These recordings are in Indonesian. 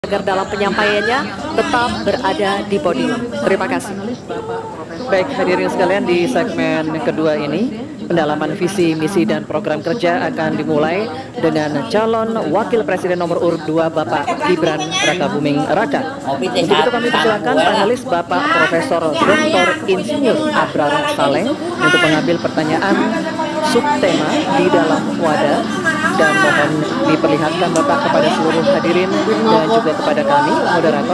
agar dalam penyampaiannya tetap berada di podium. Terima kasih. Baik, hadirin sekalian, di segmen kedua ini pendalaman visi, misi, dan program kerja akan dimulai dengan calon wakil presiden nomor urut 2 Bapak Gibran Rakabuming Raka. Untuk itu kami persilakan panelis Bapak Profesor Dr. Insinyur Abrar Saleh untuk mengambil pertanyaan subtema di dalam wadah, dan mohon diperlihatkan Bapak kepada seluruh hadirin dan juga kepada kami moderator.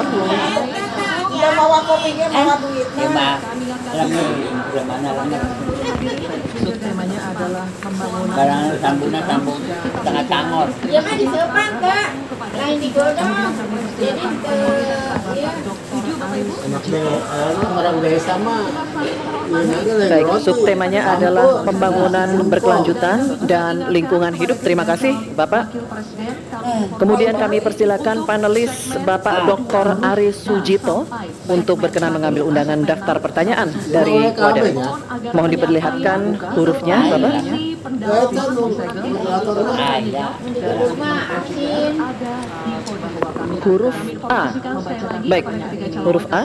Subtemanya adalah pembangunan barang sambungnya sambung tengah tangor. Ya kan disepak Kak, lain digodong. Jadi Orang desa mah. Baik, subtemanya adalah pembangunan berkelanjutan dan lingkungan hidup. Terima kasih Bapak. Kemudian kami persilakan panelis Bapak Dr. Ari Sujito untuk berkenan mengambil undangan daftar pertanyaan dari wadah. Mohon diperlihatkan hurufnya Bapak. Huruf A. Baik, huruf A.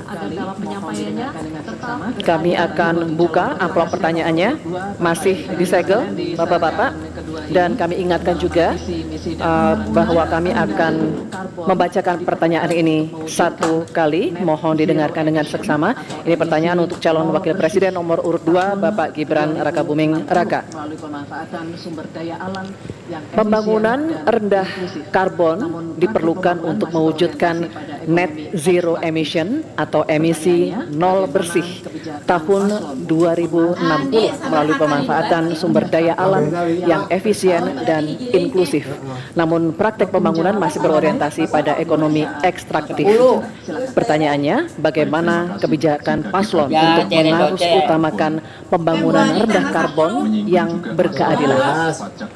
Kami akan buka amplop pertanyaannya, masih disegel Bapak-bapak, dan kami ingatkan juga bahwa kami akan membacakan pertanyaan ini satu kali. Mohon didengarkan dengan seksama. Ini pertanyaan untuk calon wakil presiden nomor urut 2 Bapak Gibran Rakabuming Raka. Pembangunan rendah karbon diperlukan untuk mewujudkan net zero emission atau emisi nol bersih tahun 2060 melalui pemanfaatan sumber daya alam yang efisien dan inklusif. Namun praktek pembangunan masih berorientasi pada ekonomi ekstraktif. Pertanyaannya, bagaimana kebijakan paslon untuk mengharus utamakan pembangunan rendah karbon yang berkeadilan?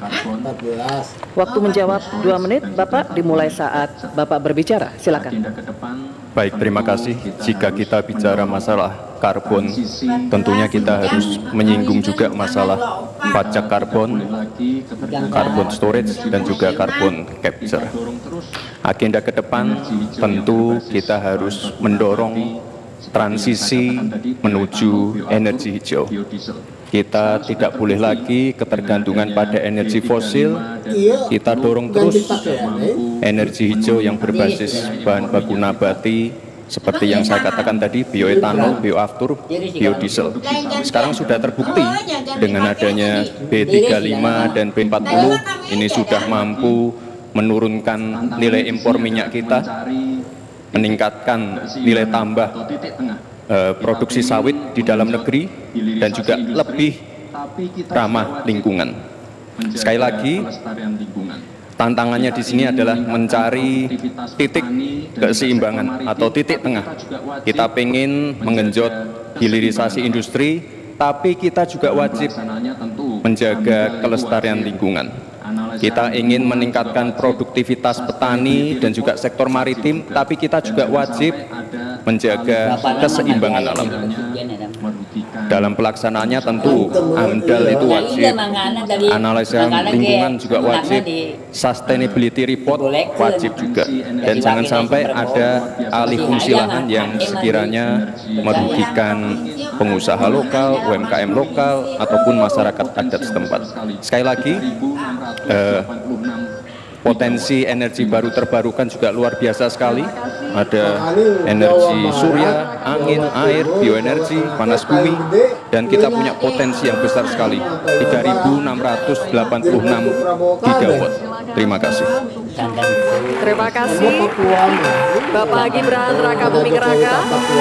Waktu menjawab 2 menit, Bapak, dimulai saat Bapak berbicara. Silakan. Baik, terima kasih. Jika kita bicara masalah karbon, tentunya kita harus menyinggung juga masalah pajak karbon, carbon storage, dan juga carbon capture. Agenda ke depan tentu kita harus mendorong transisi menuju energi hijau. Kita tidak boleh lagi ketergantungan pada energi fosil. Kita dorong terus energi hijau yang berbasis bahan baku nabati, seperti yang saya katakan tadi, bioetanol, bioaftur, biodiesel. Sekarang sudah terbukti dengan adanya B35 dan B40, ini sudah mampu menurunkan nilai impor minyak kita, meningkatkan nilai tambah produksi sawit di dalam negeri, dan juga lebih ramah lingkungan. Sekali lagi, tantangannya di sini adalah mencari titik keseimbangan atau titik tengah. Kita ingin menggenjot hilirisasi industri, tapi kita juga wajib menjaga kelestarian lingkungan. Kita ingin meningkatkan produktivitas petani dan juga sektor maritim, tapi kita juga wajib menjaga keseimbangan alam. Dalam pelaksanaannya tentu AMDAL itu wajib, analisa lingkungan juga wajib, sustainability report wajib juga, dan jangan sampai ada alih fungsi lahan yang sekiranya merugikan pengusaha lokal, UMKM lokal, ataupun masyarakat adat setempat. Sekali lagi, potensi energi baru terbarukan juga luar biasa sekali. Ada energi surya, angin, air, bioenergi, panas bumi, dan kita punya potensi yang besar sekali, 3.686 gigawatt. Terima kasih. Terima kasih Bapak Gibran Rakabuming Raka.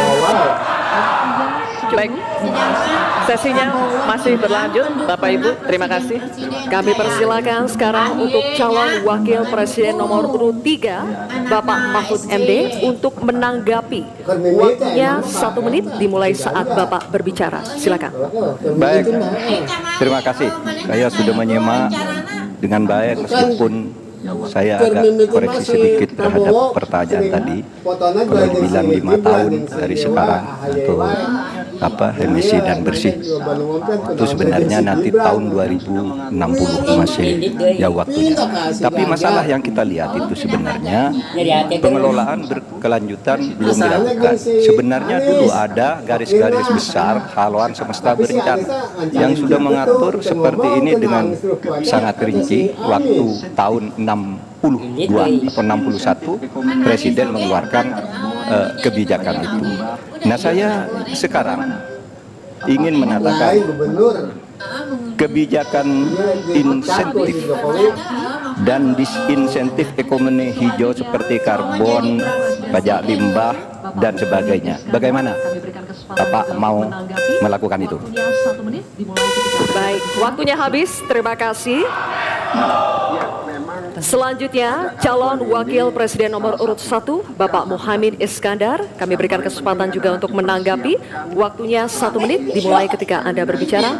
Baik, sesinya masih berlanjut Bapak Ibu, terima kasih. Kami persilakan sekarang untuk calon wakil presiden nomor urut 3 Bapak Mahfud MD untuk menanggapi. Waktunya 1 menit dimulai saat Bapak berbicara. Silakan. Baik, terima kasih. Saya sudah menyimak dengan baik, meskipun saya agak koreksi sedikit terhadap pertanyaan tadi. Kalau dibilang 5 tahun dari sekarang atau emisi dan bersih. Itu sebenarnya nanti tahun 2060 masih jauh waktunya. Tapi masalah yang kita lihat itu sebenarnya pengelolaan berkelanjutan belum dilakukan. Sebenarnya dulu ada garis-garis besar haluan semesta berencana yang sudah mengatur seperti ini dengan sangat rinci. Waktu tahun 62 atau 61 Presiden mengeluarkan kebijakan itu. Nah, saya sekarang ingin mengatakan kebijakan insentif dan disinsentif ekonomi hijau seperti karbon, pajak limbah, dan sebagainya. Bagaimana Bapak mau melakukan itu? Baik, waktunya habis. Terima kasih. Selanjutnya, calon wakil presiden nomor urut 1, Bapak Muhammad Iskandar. Kami berikan kesempatan juga untuk menanggapi. Waktunya 1 menit dimulai ketika Anda berbicara.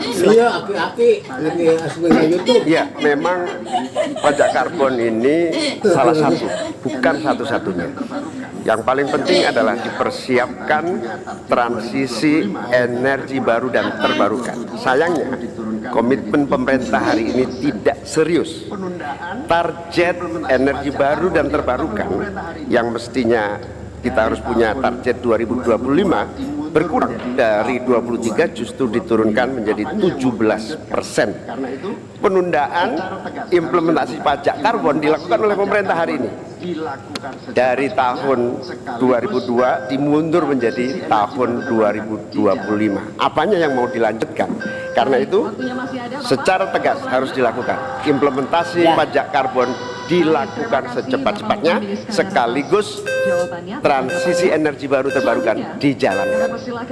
Ya, memang pajak karbon ini salah satu, bukan satu-satunya. Yang paling penting adalah dipersiapkan transisi energi baru dan terbarukan. Sayangnya, komitmen pemerintah hari ini tidak serius. Target energi baru dan terbarukan yang mestinya kita harus punya target 2025 berkurang dari 23 justru diturunkan menjadi 17%. Penundaan implementasi pajak karbon dilakukan oleh pemerintah hari ini. Dari tahun 2002 dimundur menjadi tahun 2025. Apanya yang mau dilanjutkan? Karena itu secara tegas harus dilakukan. Implementasi pajak karbon dilakukan secepat-cepatnya, sekaligus transisi energi baru terbarukan dijalankan.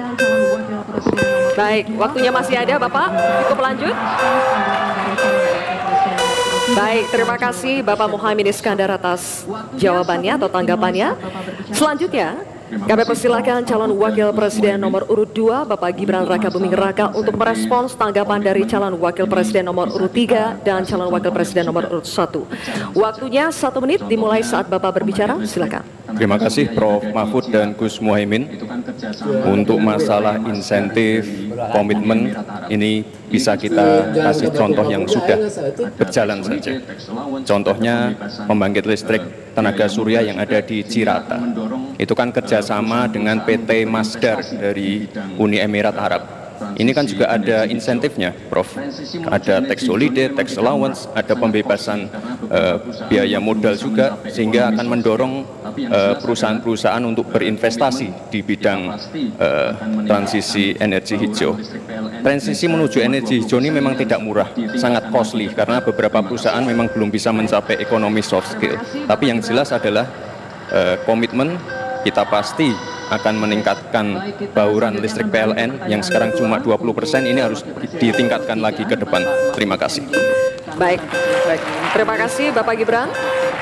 Baik, waktunya masih ada Bapak, cukup lanjut. Baik, terima kasih Bapak Muhammad Iskandar atas jawabannya atau tanggapannya. Selanjutnya, kami persilakan calon wakil presiden nomor urut 2, Bapak Gibran Rakabuming Raka, untuk merespons tanggapan dari calon wakil presiden nomor urut 3 dan calon wakil presiden nomor urut 1. Waktunya 1 menit dimulai saat Bapak berbicara, silakan. Terima kasih Prof. Mahfud dan Gus Muhaimin. Untuk masalah insentif, komitmen, ini bisa kita kasih contoh yang sudah berjalan saja. Contohnya pembangkit listrik tenaga surya yang ada di Cirata. Itu kan kerjasama dengan PT Masdar dari Uni Emirat Arab. Ini kan juga ada insentifnya, Prof. Ada tax holiday, tax allowance, ada pembebasan biaya modal juga, sehingga akan mendorong perusahaan-perusahaan untuk berinvestasi di bidang transisi energi hijau. Transisi menuju energi hijau ini memang tidak murah, sangat costly, karena beberapa perusahaan memang belum bisa mencapai ekonomi soft skill. Tapi yang jelas adalah komitmen kita pasti akan meningkatkan bauran listrik PLN yang sekarang cuma 20%, ini harus ditingkatkan lagi ke depan. Terima kasih. Baik. Terima kasih Bapak Gibran.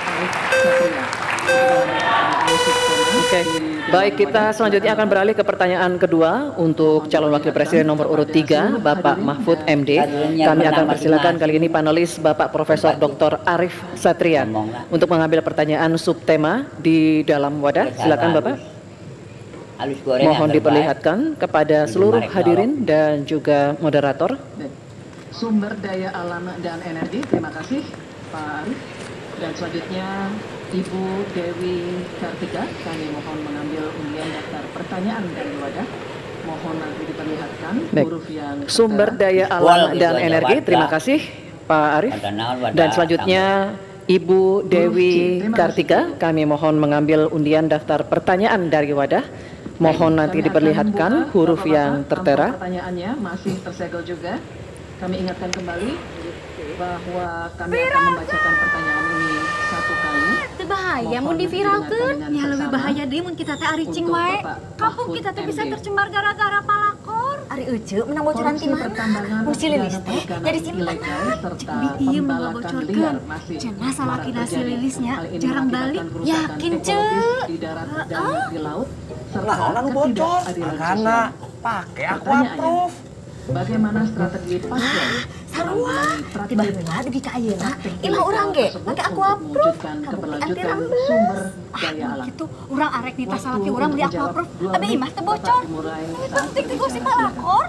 Oke. Baik, kita selanjutnya akan beralih ke pertanyaan kedua untuk calon wakil presiden nomor urut 3, Bapak Mahfud MD. Kami akan persilakan kali ini panelis Bapak Profesor Dr. Arif Satria untuk mengambil pertanyaan subtema di dalam wadah. Silakan Bapak. Mohon diperlihatkan kepada seluruh hadirin dan juga moderator. Sumber daya alam dan energi, terima kasih Pak Arif. Dan selanjutnya Ibu Dewi Kartika, kami mohon mengambil undian daftar pertanyaan dari wadah. Mohon nanti diperlihatkan huruf yang sumber daya alam dan energi, terima kasih Pak Arif. Dan selanjutnya Ibu Dewi Kartika, kami mohon mengambil undian daftar pertanyaan dari wadah. Mohon nanti diperlihatkan huruf yang tertera. Pertanyaannya masih tersegel juga. Kami ingatkan kembali bahwa kami akan membacakan pertanyaan ini satu kali. Bahaya mau diviralkan. Ya lebih bahaya deh mun kita teh ari cing wae. Kampung kita teh bisa tercemar gara-gara palakor. Ari euceuk menang bocoran ti mana? Musti lilis teh jadi simpan. Cek ieu mah bocorkeun. Cenah salakina si lilisnya jarang balik. Yakin ceuk. Di darat dan di laut. Nah, anu bocor. Karena pakai aquaproof. Bagaimana strategi paslon Sarua, tiba-tiba di ka ayeuna, imah urang ge, make aku approve. Kabukti anti rambeus. Gitu, urang arek di tas salaki urang beli aku approve, tapi imah teu bocor. Itu penting ti gosip palakor.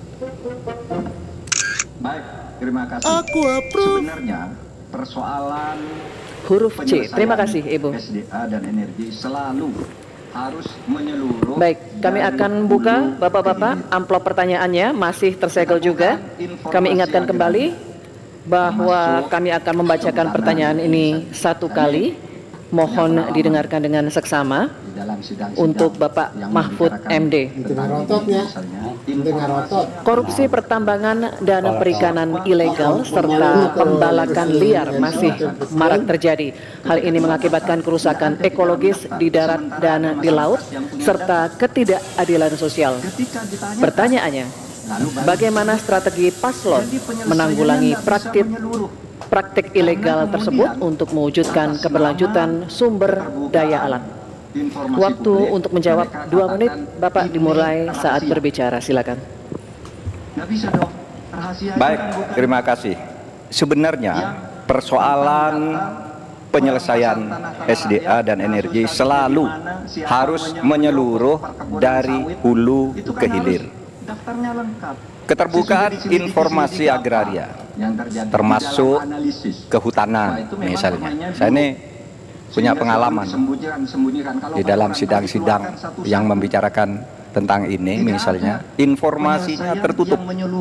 Baik, terima kasih. Aku approve. Sebenarnya persoalan Huruf C. Terima kasih, Ibu. SDA dan energi selalu harus menyeluruh. Baik, kami akan buka Bapak-Bapak amplop pertanyaannya masih tersegel juga. Kami ingatkan kembali bahwa kami akan membacakan pertanyaan ini satu kali. Mohon didengarkan dengan seksama untuk Bapak Mahfud MD. Korupsi pertambangan dan perikanan ilegal serta pembalakan liar masih marak terjadi. Hal ini mengakibatkan kerusakan ekologis di darat dan di laut serta ketidakadilan sosial. Pertanyaannya, bagaimana strategi paslon menanggulangi praktik ilegal tersebut untuk mewujudkan keberlanjutan sumber daya alam? Waktu untuk menjawab 2 menit, Bapak dimulai saat berbicara, silakan. Baik, terima kasih. Sebenarnya persoalan penyelesaian SDA dan energi selalu harus menyeluruh dari hulu ke hilir. Keterbukaan informasi agraria, termasuk kehutanan misalnya. Saya ini punya pengalaman di dalam sidang-sidang yang membicarakan tentang ini misalnya. Informasinya tertutup.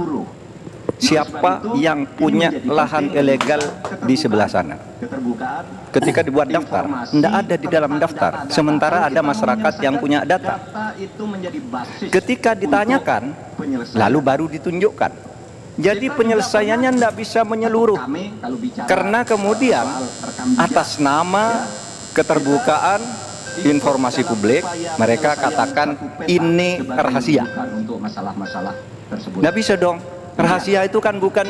Siapa yang punya lahan ilegal di sebelah sana? Ketika dibuat daftar, tidak ada di dalam daftar. Sementara ada masyarakat yang punya data. Ketika ditanyakan, lalu baru ditunjukkan. Jadi penyelesaiannya tidak bisa menyeluruh. Karena kemudian atas nama keterbukaan informasi publik, mereka katakan ini rahasia. Tidak bisa dong. Rahasia itu kan bukan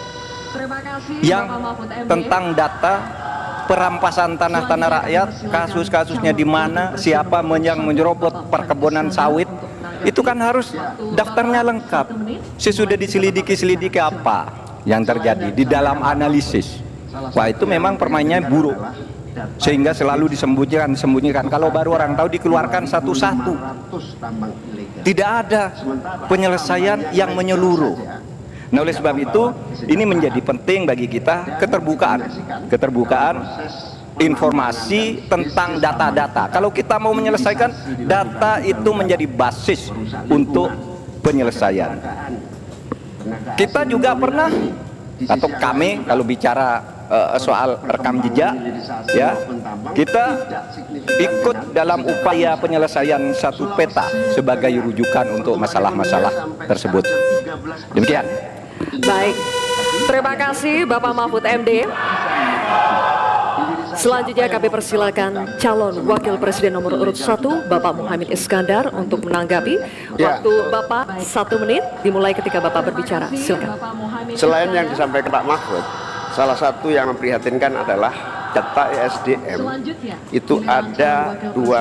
yang tentang data perampasan tanah-tanah rakyat, kasus-kasusnya di mana, siapa yang menyerobot perkebunan sawit. Itu kan harus daftarnya lengkap. Sesudah diselidiki apa yang terjadi di dalam analisis. Wah, itu memang permainnya buruk. Sehingga selalu disembunyikan. Kalau baru orang tahu dikeluarkan satu-satu. Tidak ada penyelesaian yang menyeluruh. Nah, oleh sebab itu ini menjadi penting bagi kita keterbukaan informasi tentang data-data. Kalau kita mau menyelesaikan, data itu menjadi basis untuk penyelesaian. Kita juga pernah, atau kami kalau bicara soal rekam jejak, ya, kita ikut dalam upaya penyelesaian satu peta sebagai rujukan untuk masalah-masalah tersebut. Demikian. Baik, terima kasih Bapak Mahfud MD. Selanjutnya kami persilakan calon wakil presiden nomor urut 1 Bapak Muhaimin Iskandar untuk menanggapi. Waktu Bapak 1 menit dimulai ketika Bapak berbicara. Silakan. Selain yang disampaikan Pak Mahfud, salah satu yang memprihatinkan adalah data ESDM itu ada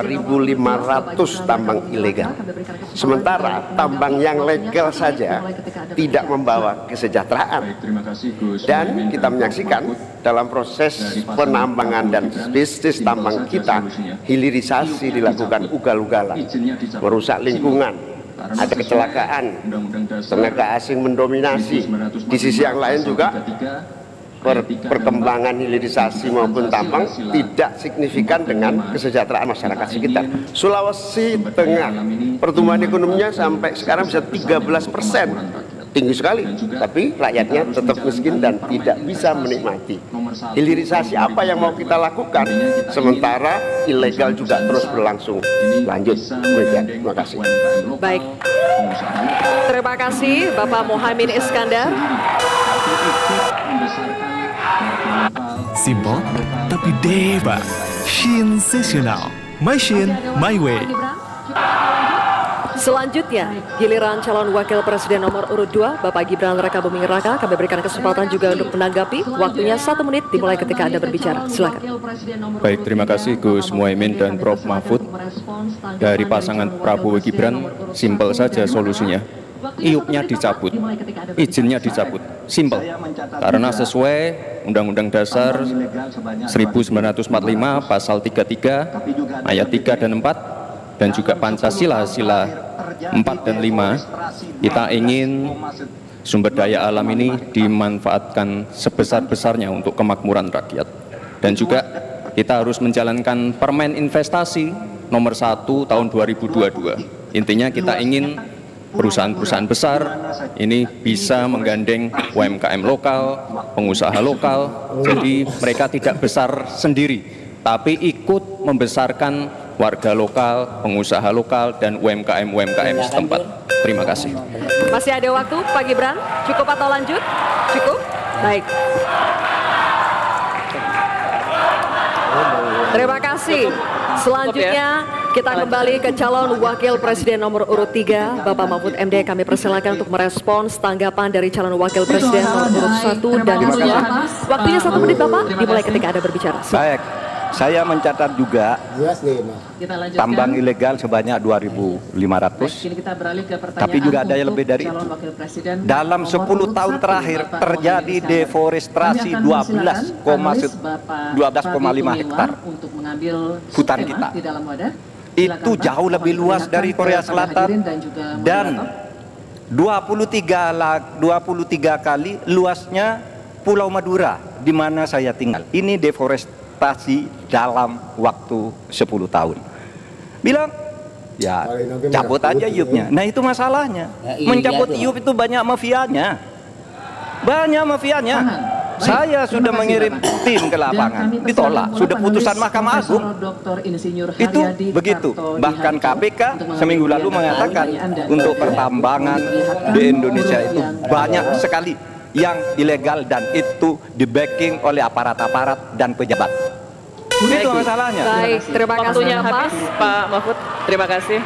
2.500 tambang ilegal. Sementara tambang yang legal saja tidak membawa kesejahteraan. Dan kita menyaksikan dalam proses penambangan dan bisnis tambang kita, hilirisasi dilakukan ugal-ugalan, merusak lingkungan, ada kecelakaan, tenaga asing mendominasi. Di sisi yang lain juga perkembangan hilirisasi maupun tambang tidak signifikan dengan kesejahteraan masyarakat sekitar. Sulawesi Tengah pertumbuhan ekonominya sampai sekarang bisa 13%, tinggi sekali, tapi rakyatnya tetap miskin dan tidak bisa menikmati. Hilirisasi apa yang mau kita lakukan sementara ilegal juga terus berlangsung. Lanjut, terima kasih. Baik, terima kasih Bapak Muhaimin Iskandar. Simple tapi dewa, sensasional. My Shin, my way. Selanjutnya, giliran calon wakil presiden nomor urut 2 Bapak Gibran Rakabuming Raka. Kami berikan kesempatan juga untuk menanggapi. Waktunya 1 menit dimulai ketika Anda berbicara. Silakan. Baik, terima kasih Gus Muhaimin dan Prof Mahfud. Dari pasangan Prabowo Gibran, simpel saja solusinya. IUP-nya dicabut, izinnya dicabut. Simple. Karena sesuai Undang-Undang Dasar 1945 pasal 33 ayat 3 dan 4 dan juga Pancasila sila 4 dan 5, kita ingin sumber daya alam ini dimanfaatkan sebesar-besarnya untuk kemakmuran rakyat. Dan juga kita harus menjalankan Permen Investasi nomor 1 tahun 2022. Intinya kita ingin perusahaan-perusahaan besar ini bisa menggandeng UMKM lokal, pengusaha lokal, jadi mereka tidak besar sendiri, tapi ikut membesarkan warga lokal, pengusaha lokal, dan UMKM setempat. Terima kasih. Masih ada waktu, Pak Gibran? Cukup atau lanjut? Cukup? Baik. Terima kasih. Selanjutnya kita kembali ke calon wakil presiden nomor urut 3, Bapak Mahfud MD. Kami persilakan untuk merespons tanggapan dari calon wakil presiden nomor urut 1 dan 2. Waktunya 1 menit, Bapak, dimulai ketika Anda berbicara. Baik, saya mencatat juga tambang ilegal sebanyak 2.500, tapi juga ada yang lebih dari itu. Dalam 10 tahun terakhir terjadi deforestasi 12,5 hektar hutan kita. Itu jauh lebih luas dari Korea Selatan dan 23 kali luasnya Pulau Madura di mana saya tinggal. Ini deforestasi dalam waktu 10 tahun. Bilang, ya cabut aja IUP-nya. Nah itu masalahnya. Mencabut IUP itu banyak mafianya. Banyak mafianya. Saya sudah mengirim tim ke lapangan, ditolak. Sudah putusan Mahkamah Agung. Itu begitu. Bahkan KPK seminggu lalu mengatakan untuk pertambangan di Indonesia itu banyak sekali yang ilegal dan itu di-backing oleh aparat-aparat dan pejabat. Itu masalahnya. Baik, terima kasih. Waktunya habis, Pak Mahfud. Terima kasih.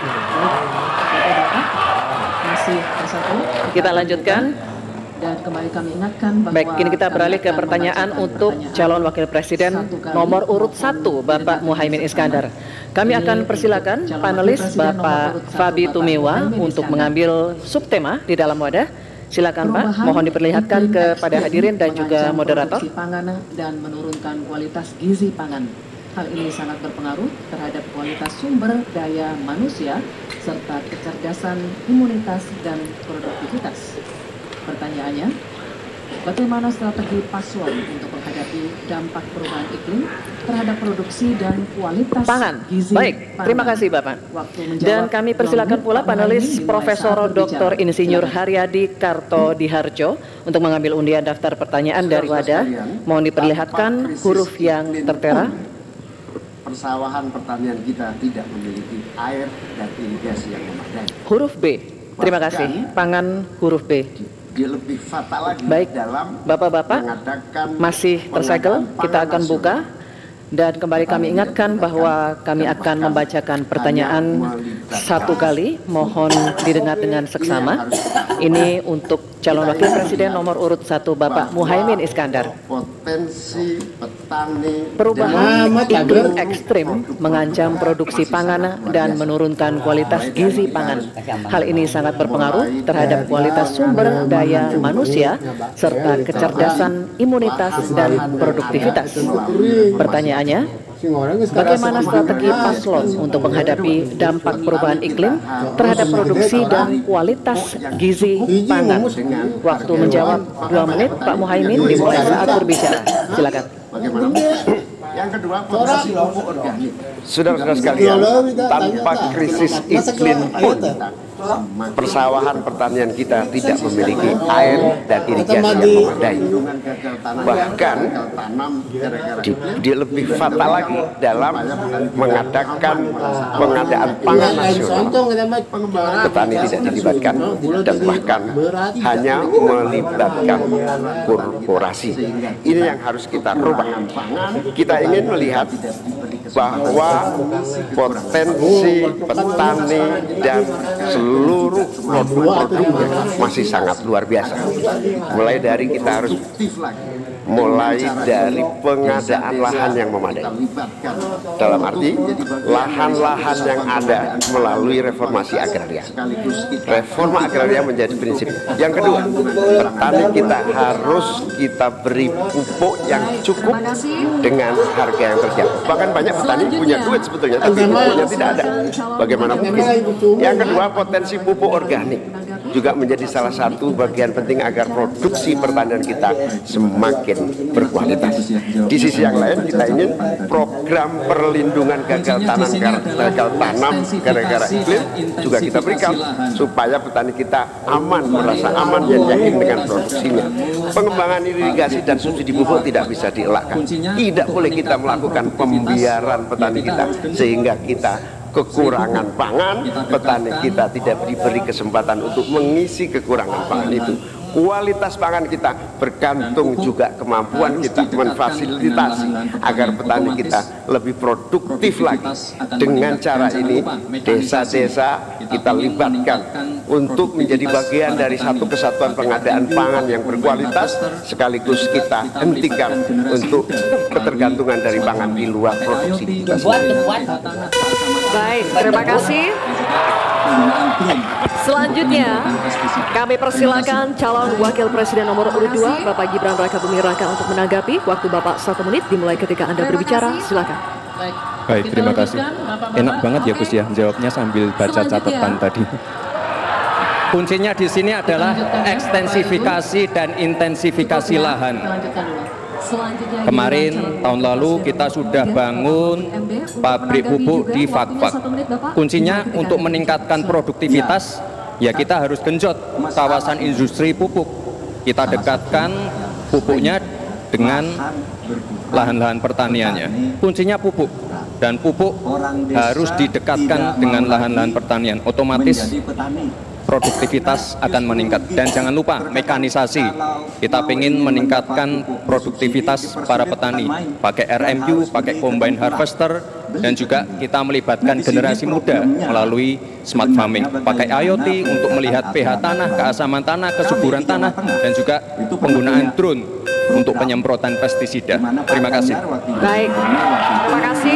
Kita lanjutkan. Dan kembali kami ingatkan bahwa baik, kini kita beralih ke pertanyaan untuk calon wakil presiden nomor urut 1, Bapak Muhaimin Iskandar. Kami akan persilakan panelis Bapak Fabi Tumewa untuk mengambil subtema di dalam wadah. Silakan Pak, mohon diperlihatkan kepada hadirin dan juga moderator. Pangan dan menurunkan kualitas gizi pangan. Hal ini sangat berpengaruh terhadap kualitas sumber daya manusia serta kecerdasan, imunitas, dan produktivitas. Pertanyaannya, bagaimana strategi paslon untuk menghadapi dampak perubahan iklim terhadap produksi dan kualitas gizi Baik, terima kasih Bapak. Dan kami persilakan pula panelis Profesor Dr. Insinyur Haryadi Kartodiharjo untuk mengambil undian daftar pertanyaan dari wadah. Mohon diperlihatkan huruf yang tertera. Persawahan pertanian kita tidak memiliki air dan irigasi yang memadai. Huruf B. Terima kasih. Pangan huruf B. Dia lebih fatal lagi. Baik, dalam Bapak-bapak masih tersegel, kita akan buka. Dan kembali kami ingatkan bahwa kami akan membacakan pertanyaan satu kali, mohon didengar dengan seksama. Ini untuk calon wakil presiden nomor urut 1, Bapak Muhaimin Iskandar. Potensi petani Perubahan iklim ekstrim mengancam produksi pangan dan menurunkan kualitas gizi pangan. Hal ini sangat berpengaruh terhadap kualitas sumber daya manusia serta kecerdasan, imunitas, dan produktivitas. Pertanyaannya, bagaimana strategi paslon untuk menghadapi dampak perubahan iklim terhadap produksi dan kualitas gizi pangan? Waktu menjawab 2 menit, Pak Muhaimin dimulai saat berbicara. Silakan. Yang kedua, potensi pupuk organik. Saudara-saudara sekalian, tanpa krisis iklim pun persawahan pertanian kita tidak memiliki air dan irigasi yang memadai. Bahkan dia lebih fatal lagi dalam mengadakan pengadaan pangan nasional. Petani tidak dilibatkan dan bahkan hanya melibatkan korporasi. Ini yang harus kita rubah. Kita ingin melihat bahwa potensi petani dan seluruh produk-produknya masih sangat luar biasa. Mulai dari kita harus mulai dari pengadaan lahan yang memadai. Dalam arti lahan-lahan yang ada melalui reformasi agraria. Reforma agraria menjadi prinsip. Yang kedua, petani kita harus kita beri pupuk yang cukup dengan harga yang terjangkau. Bahkan banyak petani punya duit sebetulnya, tapi pupuknya tidak ada. Bagaimana mungkin? Yang kedua, potensi pupuk organik juga menjadi salah satu bagian penting agar produksi pertanian kita semakin berkualitas. Di sisi yang lain, kita ingin program perlindungan gagal tanam gara-gara iklim juga kita berikan supaya petani kita aman, merasa aman dan yakin dengan produksinya. Pengembangan irigasi dan subsidi pupuk tidak bisa dielakkan. Tidak boleh kita melakukan pembiaran petani kita sehingga kita kekurangan pangan, petani kita tidak diberi kesempatan untuk mengisi kekurangan pangan itu. Kualitas pangan kita bergantung juga kemampuan kita memfasilitasi agar petani kita lebih produktif lagi. Dengan cara ini, desa-desa kita libatkan untuk menjadi bagian dari satu kesatuan pengadaan pangan yang berkualitas, sekaligus kita hentikan untuk ketergantungan dari pangan di luar produksi kita sendiri. Baik, terima kasih. Selanjutnya, kami persilakan calon wakil presiden nomor urut 2, Bapak Gibran Rakabuming Raka untuk menanggapi. Waktu Bapak 1 menit dimulai ketika Anda berbicara. Silakan. Baik, terima kasih. Enak banget ya Gus ya, jawabnya sambil baca catatan tadi. Kuncinya di sini adalah ekstensifikasi dan intensifikasi lahan. Kemarin tahun lalu kita sudah bangun pabrik pupuk di Fakfak. Kuncinya untuk meningkatkan produktivitas, ya kita harus genjot kawasan industri pupuk. Kita dekatkan pupuknya dengan lahan-lahan pertaniannya. Kuncinya pupuk, dan pupuk harus didekatkan dengan lahan-lahan pertanian. Otomatis produktivitas akan meningkat. Dan jangan lupa mekanisasi. Kita ingin meningkatkan produktivitas para petani pakai RMU, pakai combine harvester, dan juga kita melibatkan generasi muda melalui smart farming, pakai IoT untuk melihat pH tanah, keasaman tanah, kesuburan tanah, dan juga penggunaan drone untuk penyemprotan pestisida. Terima kasih. Baik, terima kasih.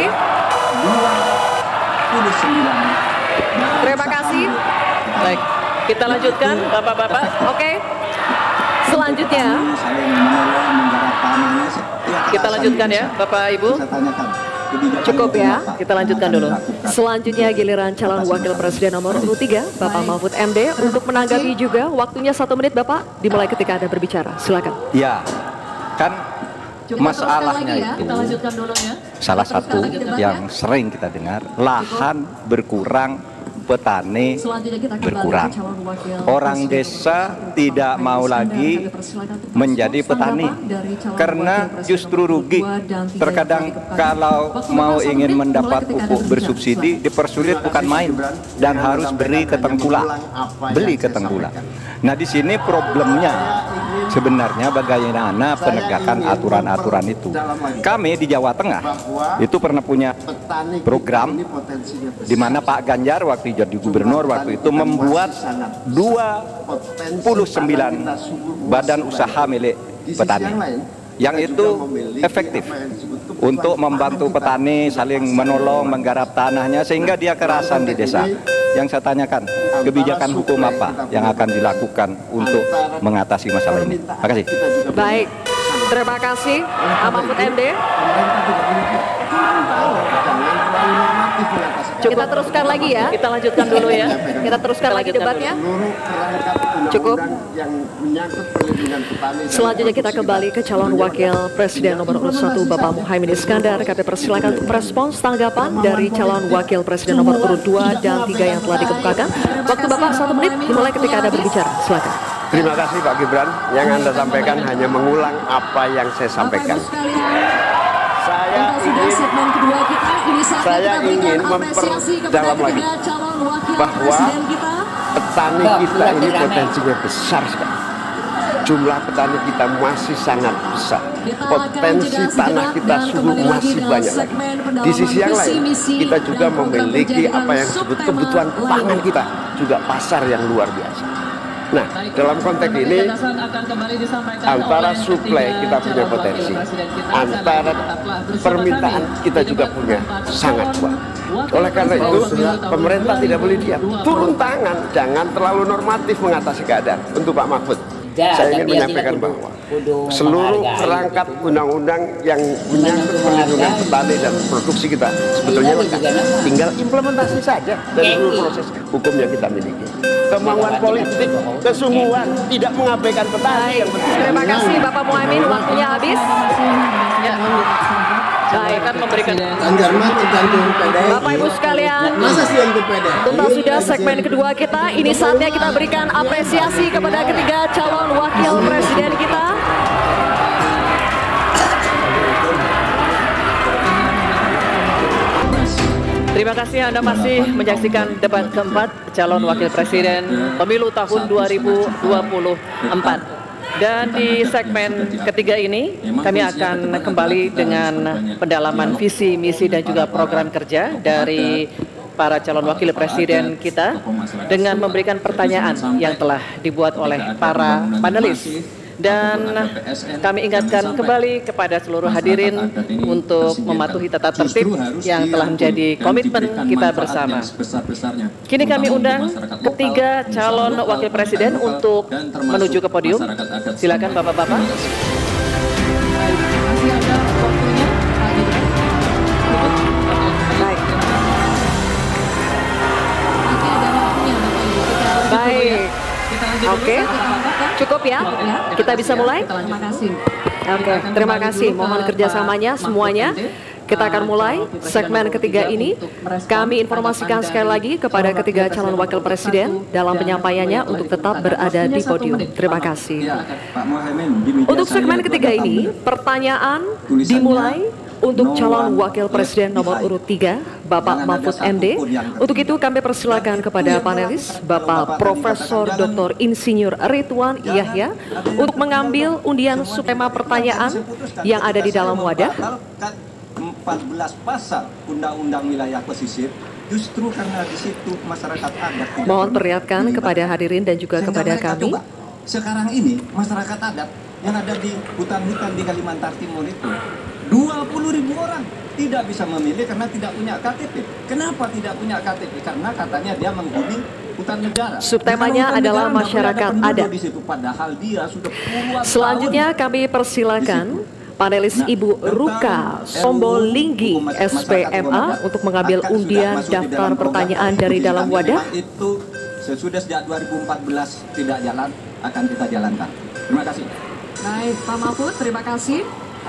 Terima kasih. Baik, kita lanjutkan Bapak-Bapak. Oke. Selanjutnya kita lanjutkan ya Bapak Ibu. cukup ya, kita lanjutkan dulu. Selanjutnya giliran calon wakil presiden nomor urut 3, Bapak Mahfud MD untuk menanggapi juga. Waktunya 1 menit Bapak, dimulai ketika Anda berbicara. Silakan. Ya, kan masalahnya itu salah satu yang sering kita dengar, lahan berkurang, petani berkurang. Orang desa tidak mau lagi menjadi petani karena justru rugi. Terkadang kalau mau ingin mendapat pupuk bersubsidi dipersulit bukan main, dan harus beli ke tengkulak. Nah, di sini problemnya sebenarnya bagaimana penegakan aturan-aturan itu. Kami di Jawa Tengah itu pernah punya program di mana Pak Ganjar waktu jadi gubernur waktu itu membuat 29 badan usaha milik petani yang itu efektif untuk membantu petani saling menolong menggarap tanahnya sehingga dia kerasan di desa. Yang saya tanyakan, kebijakan hukum apa yang akan dilakukan untuk mengatasi masalah ini? Terima kasih. Baik, terima kasih Mahfud MD. Kita teruskan lagi ya. Kita lanjutkan dulu ya. Kita teruskan lagi debatnya. Cukup. Selanjutnya kita kembali ke calon wakil presiden nomor urut 1 Bapak Muhaimin Iskandar. Kami persilakan untuk merespons tanggapan dari calon wakil presiden nomor urut 2 dan 3 yang telah dikemukakan. Waktu Bapak 1 menit dimulai ketika Anda berbicara. Silakan. Terima kasih Pak Gibran. Yang Anda sampaikan hanya mengulang apa yang saya sampaikan. Saya ingin memperdalam lagi bahwa petani kita ini potensinya besar sekali. Jumlah petani kita masih sangat besar. Potensi tanah kita sungguh masih banyak lagi. Di sisi yang lain, kita juga memiliki apa yang disebut kebutuhan pangan kita, juga pasar yang luar biasa. Nah, dalam konteks ini antara suplai kita punya potensi, antara permintaan kita juga punya sangat kuat. Oleh karena itu, pemerintah tidak boleh diam, turun tangan, jangan terlalu normatif mengatasi keadaan. Untuk Pak Mahfud, saya ingin menyampaikan bahwa seluruh perangkat undang-undang yang menyangkut perlindungan petani dan produksi kita sebetulnya tinggal implementasi saja dari seluruh proses hukum yang kita miliki. Kemauan politik, kesungguhan, tidak mengabaikan petani yang penting. Terima kasih Bapak Muhaimin, waktunya habis. Baik, akan memberikan Bapak Ibu sekalian, tuntas sudah segmen kedua kita. Ini saatnya kita berikan apresiasi kepada ketiga calon wakil presiden kita. Terima kasih Anda masih menyaksikan debat keempat calon wakil presiden pemilu tahun 2024. Dan di segmen ketiga ini kami akan kembali dengan pendalaman visi, misi dan juga program kerja dari para calon wakil presiden kita dengan memberikan pertanyaan yang telah dibuat oleh para panelis. Dan kami ingatkan kembali kepada seluruh hadirin untuk mematuhi tata tertib yang telah menjadi komitmen kita bersama. Kini kami undang ketiga calon wakil presiden untuk menuju ke podium. Silakan Bapak-bapak. Baik. Oke, cukup ya? Kita bisa mulai? Terima kasih. Oke, terima kasih. Mohon kerjasamanya semuanya. Kita akan mulai segmen ketiga ini. Kami informasikan sekali lagi kepada ketiga calon wakil presiden dalam penyampaiannya untuk tetap berada di podium. Terima kasih. Untuk segmen ketiga ini, pertanyaan dimulai untuk calon wakil presiden nomor urut 3, Bapak Mahfud MD. Untuk itu kami persilakan kepada panelis, Bapak Profesor Dr. Insinyur Ridwan Yahya, untuk mengambil undian subtema pertanyaan yang ada di dalam wadah. 14 pasal Undang-Undang Wilayah Pesisir, justru karena di situ masyarakat adat. Mohon perlihatkan kepada hadirin dan juga kepada kami. Coba, sekarang ini masyarakat adat yang ada di hutan-hutan di Kalimantan Timur itu 20.000 orang tidak bisa memilih karena tidak punya KTP. Kenapa tidak punya KTP? Karena katanya dia menghuni hutan negara. Subtemanya adalah masyarakat adat. Padahal dia sudah puluhan Selanjutnya kami persilakan panelis Ibu Ruka Sombolinggi SPMA untuk mengambil undian daftar pertanyaan dari dalam wadah. Itu sesudah sejak 2014 tidak jalan, akan kita jalankan. Terima kasih. Baik, Pak Mahfud, terima kasih.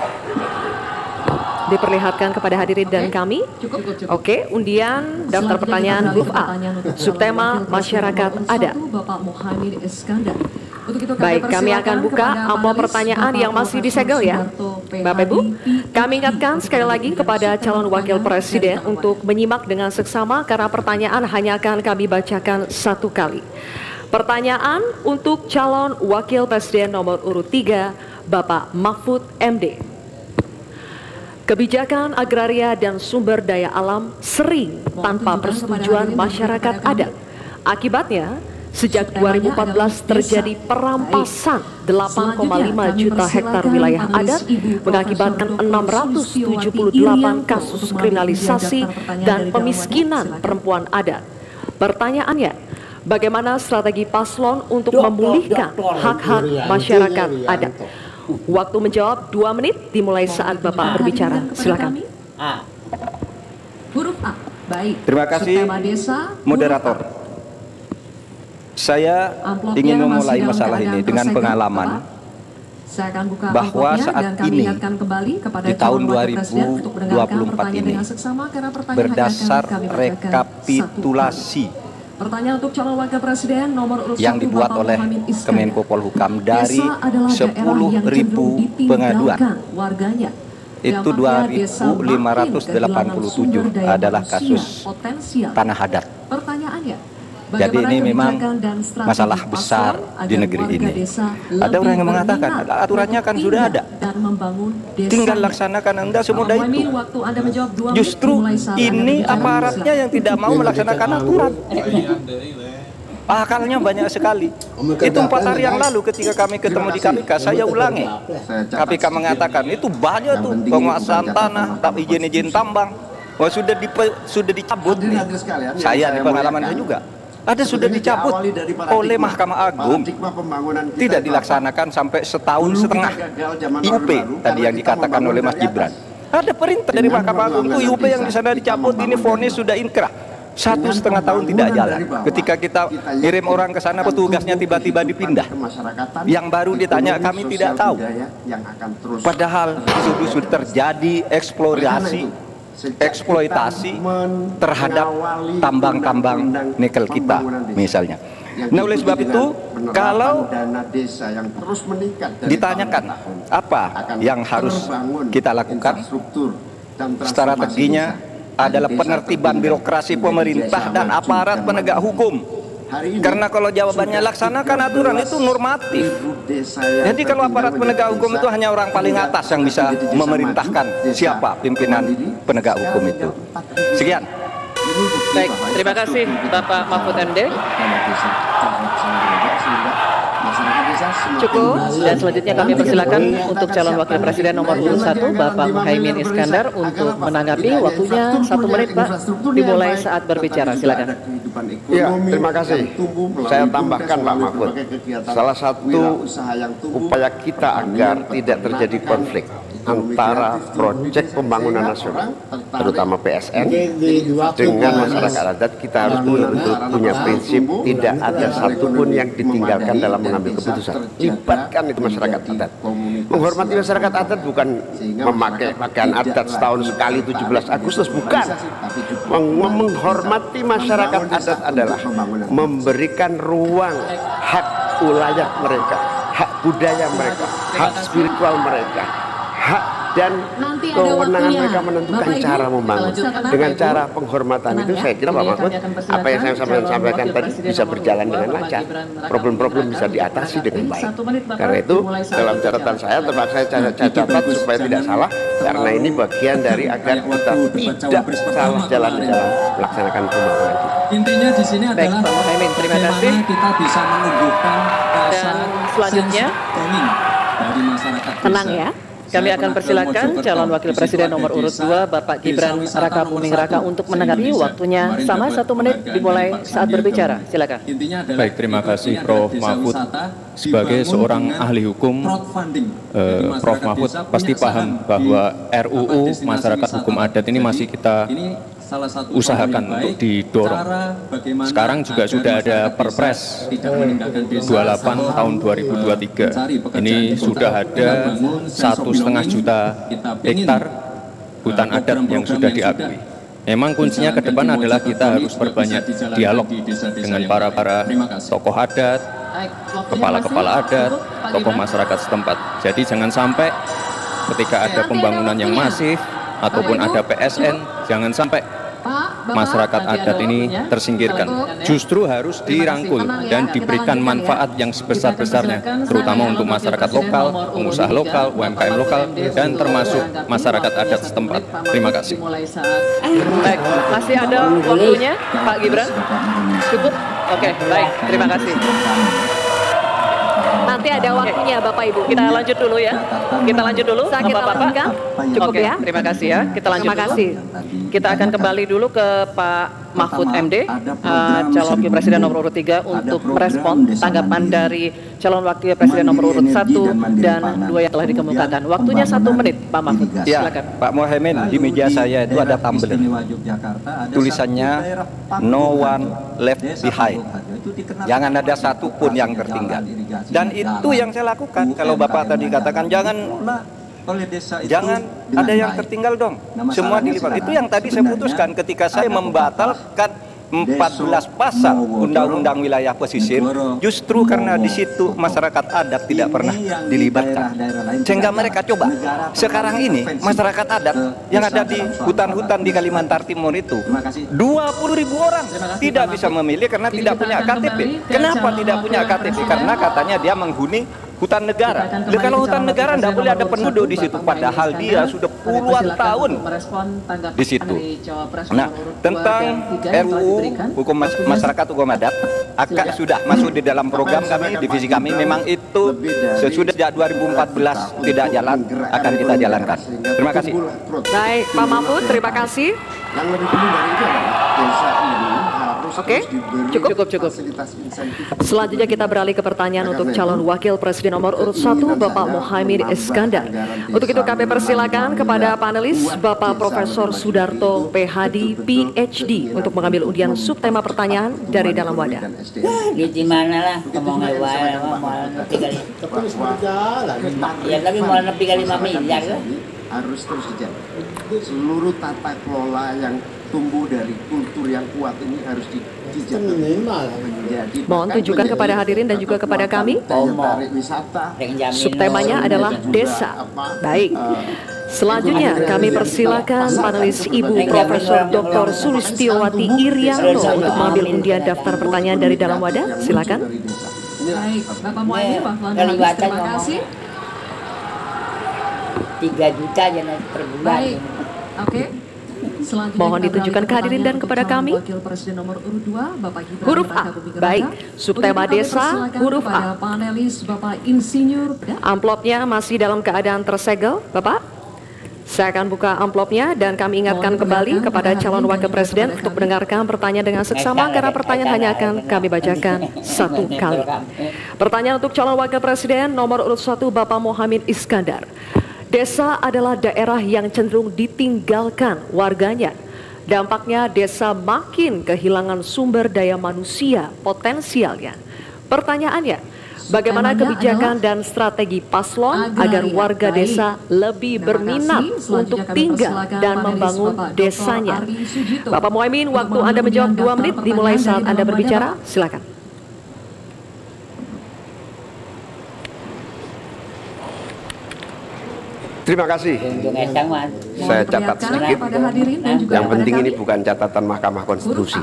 Diperlihatkan kepada hadirin dan kami. Oke, undian daftar pertanyaan huruf A, subtema masyarakat adat. Bapak Muhaimin Iskandar. Baik, kami akan buka amplop pertanyaan yang masih disegel ya. Bapak Ibu, kami ingatkan sekali lagi kepada calon wakil presiden untuk menyimak dengan seksama karena pertanyaan hanya akan kami bacakan satu kali. Pertanyaan untuk calon wakil presiden nomor urut 3, Bapak Mahfud MD. Kebijakan agraria dan sumber daya alam sering tanpa persetujuan masyarakat adat. Akibatnya, sejak 2014 terjadi perampasan 8,5 juta hektar wilayah adat, mengakibatkan 678 kasus kriminalisasi dan pemiskinan perempuan adat. Pertanyaannya, bagaimana strategi paslon untuk memulihkan hak-hak masyarakat adat? Waktu menjawab 2 menit dimulai saat Bapak berbicara. Silakan. Huruf A. Baik. Terima kasih, moderator. Saya ingin memulai masalah ini dengan pengalaman bahwa saat ini di tahun 2024 ini berdasar rekapitulasi pertanyaan untuk calon wakil presiden nomor urut 1 yang dibuat oleh Kemenko Polhukam dari 10.000 pengaduan, itu 2.587 adalah kasus tanah adat. Jadi ini memang masalah besar di negeri ini. Ada orang yang mengatakan aturannya kan sudah ada, tinggal laksanakan. Enggak semudah itu. Justru ini aparatnya yang tidak mau melaksanakan aturan. Akalnya banyak sekali. Itu 4 hari yang lalu ketika kami ketemu di KPK, saya ulangi. KPK mengatakan itu banyak tuh penguasaan tanah, izin tambang. Wah, sudah dicabut nih. Saya di pengalaman saya juga. Ada sudah dicabut oleh Mahkamah Agung. Tidak dilaksanakan sampai setahun setengah. IUP tadi yang dikatakan oleh Mas Gibran. Ada perintah dari Mahkamah Agung itu IUP yang di sana dicabut, ini vonis sudah inkrah. 1,5 tahun tidak jalan. Ketika kita kirim orang ke sana, petugasnya tiba-tiba dipindah. Yang baru ditanya, kami tidak tahu. Padahal sudah terjadi eksploitasi terhadap tambang-tambang nikel kita, misalnya. Nah, oleh sebab itu, kalau ditanyakan apa yang harus kita lakukan, strateginya adalah penertiban birokrasi pemerintah dan aparat penegak hukum. Karena kalau jawabannya laksanakan aturan itu normatif. Jadi kalau aparat penegak hukum itu hanya orang paling atas yang bisa memerintahkan siapa pimpinan penegak hukum itu. Sekian. Baik, terima kasih Bapak Mahfud MD. Cukup, dan selanjutnya kami persilakan untuk calon wakil presiden nomor urut 1 Bapak Muhaimin Iskandar untuk menanggapi. Waktunya 1 menit, Pak, dimulai saat berbicara. Silakan. Ya, terima kasih. Saya tambahkan Pak Mahfud, salah satu upaya kita agar tidak terjadi konflik antara proyek pembangunan nasional, terutama PSN, dengan masyarakat adat, kita harus betul-betul punya prinsip tidak ada satupun yang ditinggalkan dalam mengambil keputusan. Libatkan itu masyarakat adat. Menghormati masyarakat adat bukan memakai pakaian adat setahun sekali 17 Agustus, bukan. Menghormati masyarakat adat adalah memberikan ruang hak wilayah mereka, hak budaya mereka, hak spiritual mereka, hak dan kewenangan mereka menentukan cara membangun. Dengan cara penghormatan itu, saya kira Pak Mahfud, apa yang saya sampaikan tadi bisa berjalan dengan lancar. Problem-problem bisa diatasi dengan baik. Karena itu dalam catatan saya terpaksa saya catat supaya tidak salah, karena ini bagian dari agar kita tidak salah jalan dalam melaksanakan pembangunan kita. Intinya di sini adalah Pak Muhaimin, terima kasih. Kita bisa menumbuhkan rasa selanjutnya dari masyarakat. Tenang ya. Kami akan persilakan calon wakil presiden nomor urut 2 Bapak Gibran Raka Buming Raka untuk menanggapi. Waktunya sama 1 menit dimulai saat berbicara. Silakan. Baik, terima kasih Prof. Mahfud. Sebagai seorang ahli hukum, Prof. Mahfud pasti paham bahwa RUU Masyarakat Hukum Adat ini masih kita usahakan untuk didorong. Sekarang juga sudah ada Perpres 28 tahun 2023. Ini sudah ada 1,5 juta hektar hutan adat yang sudah diakui. Memang kuncinya ke depan adalah kita harus perbanyak dialog dengan para tokoh adat, kepala-kepala adat, tokoh masyarakat setempat. Jadi jangan sampai ketika ada pembangunan yang masif ataupun ada PSN, jangan sampai masyarakat adat ini tersingkirkan. Justru harus dirangkul dan diberikan manfaat yang sebesar-besarnya, terutama untuk masyarakat lokal, pengusaha lokal, UMKM lokal, dan termasuk masyarakat adat setempat. Terima kasih. Baik, masih ada waktunya Pak Gibran? Cukup? Oke, baik, terima kasih. Nanti ada waktunya Bapak Ibu. Kita lanjut dulu ya. Kita lanjut dulu. Bapak-bapak. Cukup Oke, ya. terima kasih ya. Kita lanjut Terima kasih. Kita akan kembali dulu ke Pak Mahfud MD, calon wakil presiden nomor urut 3 untuk merespon tanggapan dari calon wakil presiden nomor urut 1 dan 2 yang telah dikemukakan. Waktunya 1 menit Pak Mahfud. Ya, Silakan. Pak Muhaimin, di meja saya itu ada tumbler. Tulisannya "No one left behind". Jangan ada satupun yang tertinggal. Dan itu yang saya lakukan. Kalau Bapak tadi katakan jangan ada yang tertinggal dong. Semua dilipat. Itu yang tadi saya putuskan ketika saya membatalkan 14 pasal Undang-Undang Wilayah Pesisir, justru karena di situ masyarakat adat tidak pernah dilibatkan. Sehingga mereka coba. Sekarang ini masyarakat adat yang ada di hutan-hutan di Kalimantan Timur itu 20.000 orang tidak bisa memilih karena tidak punya KTP. Kenapa tidak punya KTP? Karena katanya dia menghuni hutan negara. Kalau hutan negara tidak boleh ada penduduk di situ, padahal dia sudah puluhan tahun di situ. Nah, tentang RUU Hukum Masyarakat Hukum Adat, Akak sudah masuk di dalam program kami, divisi kami. Memang itu sesudah sejak 2014 tidak jalan, akan kita jalankan. Terima kasih. Baik, Pak Mahfud, terima kasih. Yang lebih penting dari itu adalah desa ini harus Oke, cukup. Selanjutnya kita beralih ke pertanyaan untuk calon wakil presiden nomor urut 1 Bapak Muhaimin Iskandar. Untuk itu kami persilakan kepada panelis Bapak Profesor Sudarto PhD PhD untuk mengambil undian subtema pertanyaan dari dalam wadah. Di mana lah ngomongnya wae mau lebih kali. Ya lagi mau lebih kali 5 miliar lah. Harus terus dijaga. Seluruh tata kelola yang tumbuh dari kultur yang kuat ini harus dijaga. Mohon tunjukkan kepada hadirin dan juga kepada kami. Subtemanya adalah desa. Baik. Selanjutnya kami persilakan panelis Ibu Profesor Dr. Sulistiowati Irianto untuk mengambil undian daftar pertanyaan dari dalam wadah. Silakan. Baik, Bapak Muhaimin, Pak Landalan, terima kasih. 3 juta aja per bulan. Baik, oke. Selanjutnya Mohon ditunjukkan ke hadirin dan kepada kami. Wakil Presiden nomor urut 2, Bapak Gibran Huruf A. Raka Buming Raka. Baik, subtema Untuk itu kami desa, persilakan huruf A. kepada panelis Bapak Insinyur. Amplopnya masih dalam keadaan tersegel, Bapak. Saya akan buka amplopnya dan kami ingatkan kembali kepada calon wakil presiden untuk mendengarkan pertanyaan dengan seksama karena pertanyaan hanya akan kami bacakan 1 kali. Pertanyaan untuk calon wakil presiden nomor urut 1 Bapak Muhaimin Iskandar. Desa adalah daerah yang cenderung ditinggalkan warganya. Dampaknya desa makin kehilangan sumber daya manusia potensialnya. Pertanyaannya, bagaimana kebijakan dan strategi paslon agar warga desa lebih berminat untuk tinggal dan membangun desanya? Bapak Muhaimin, waktu Anda menjawab 2 menit dimulai saat Anda berbicara. Silakan. Terima kasih. Saya catat sedikit. Yang penting ini bukan catatan Mahkamah Konstitusi.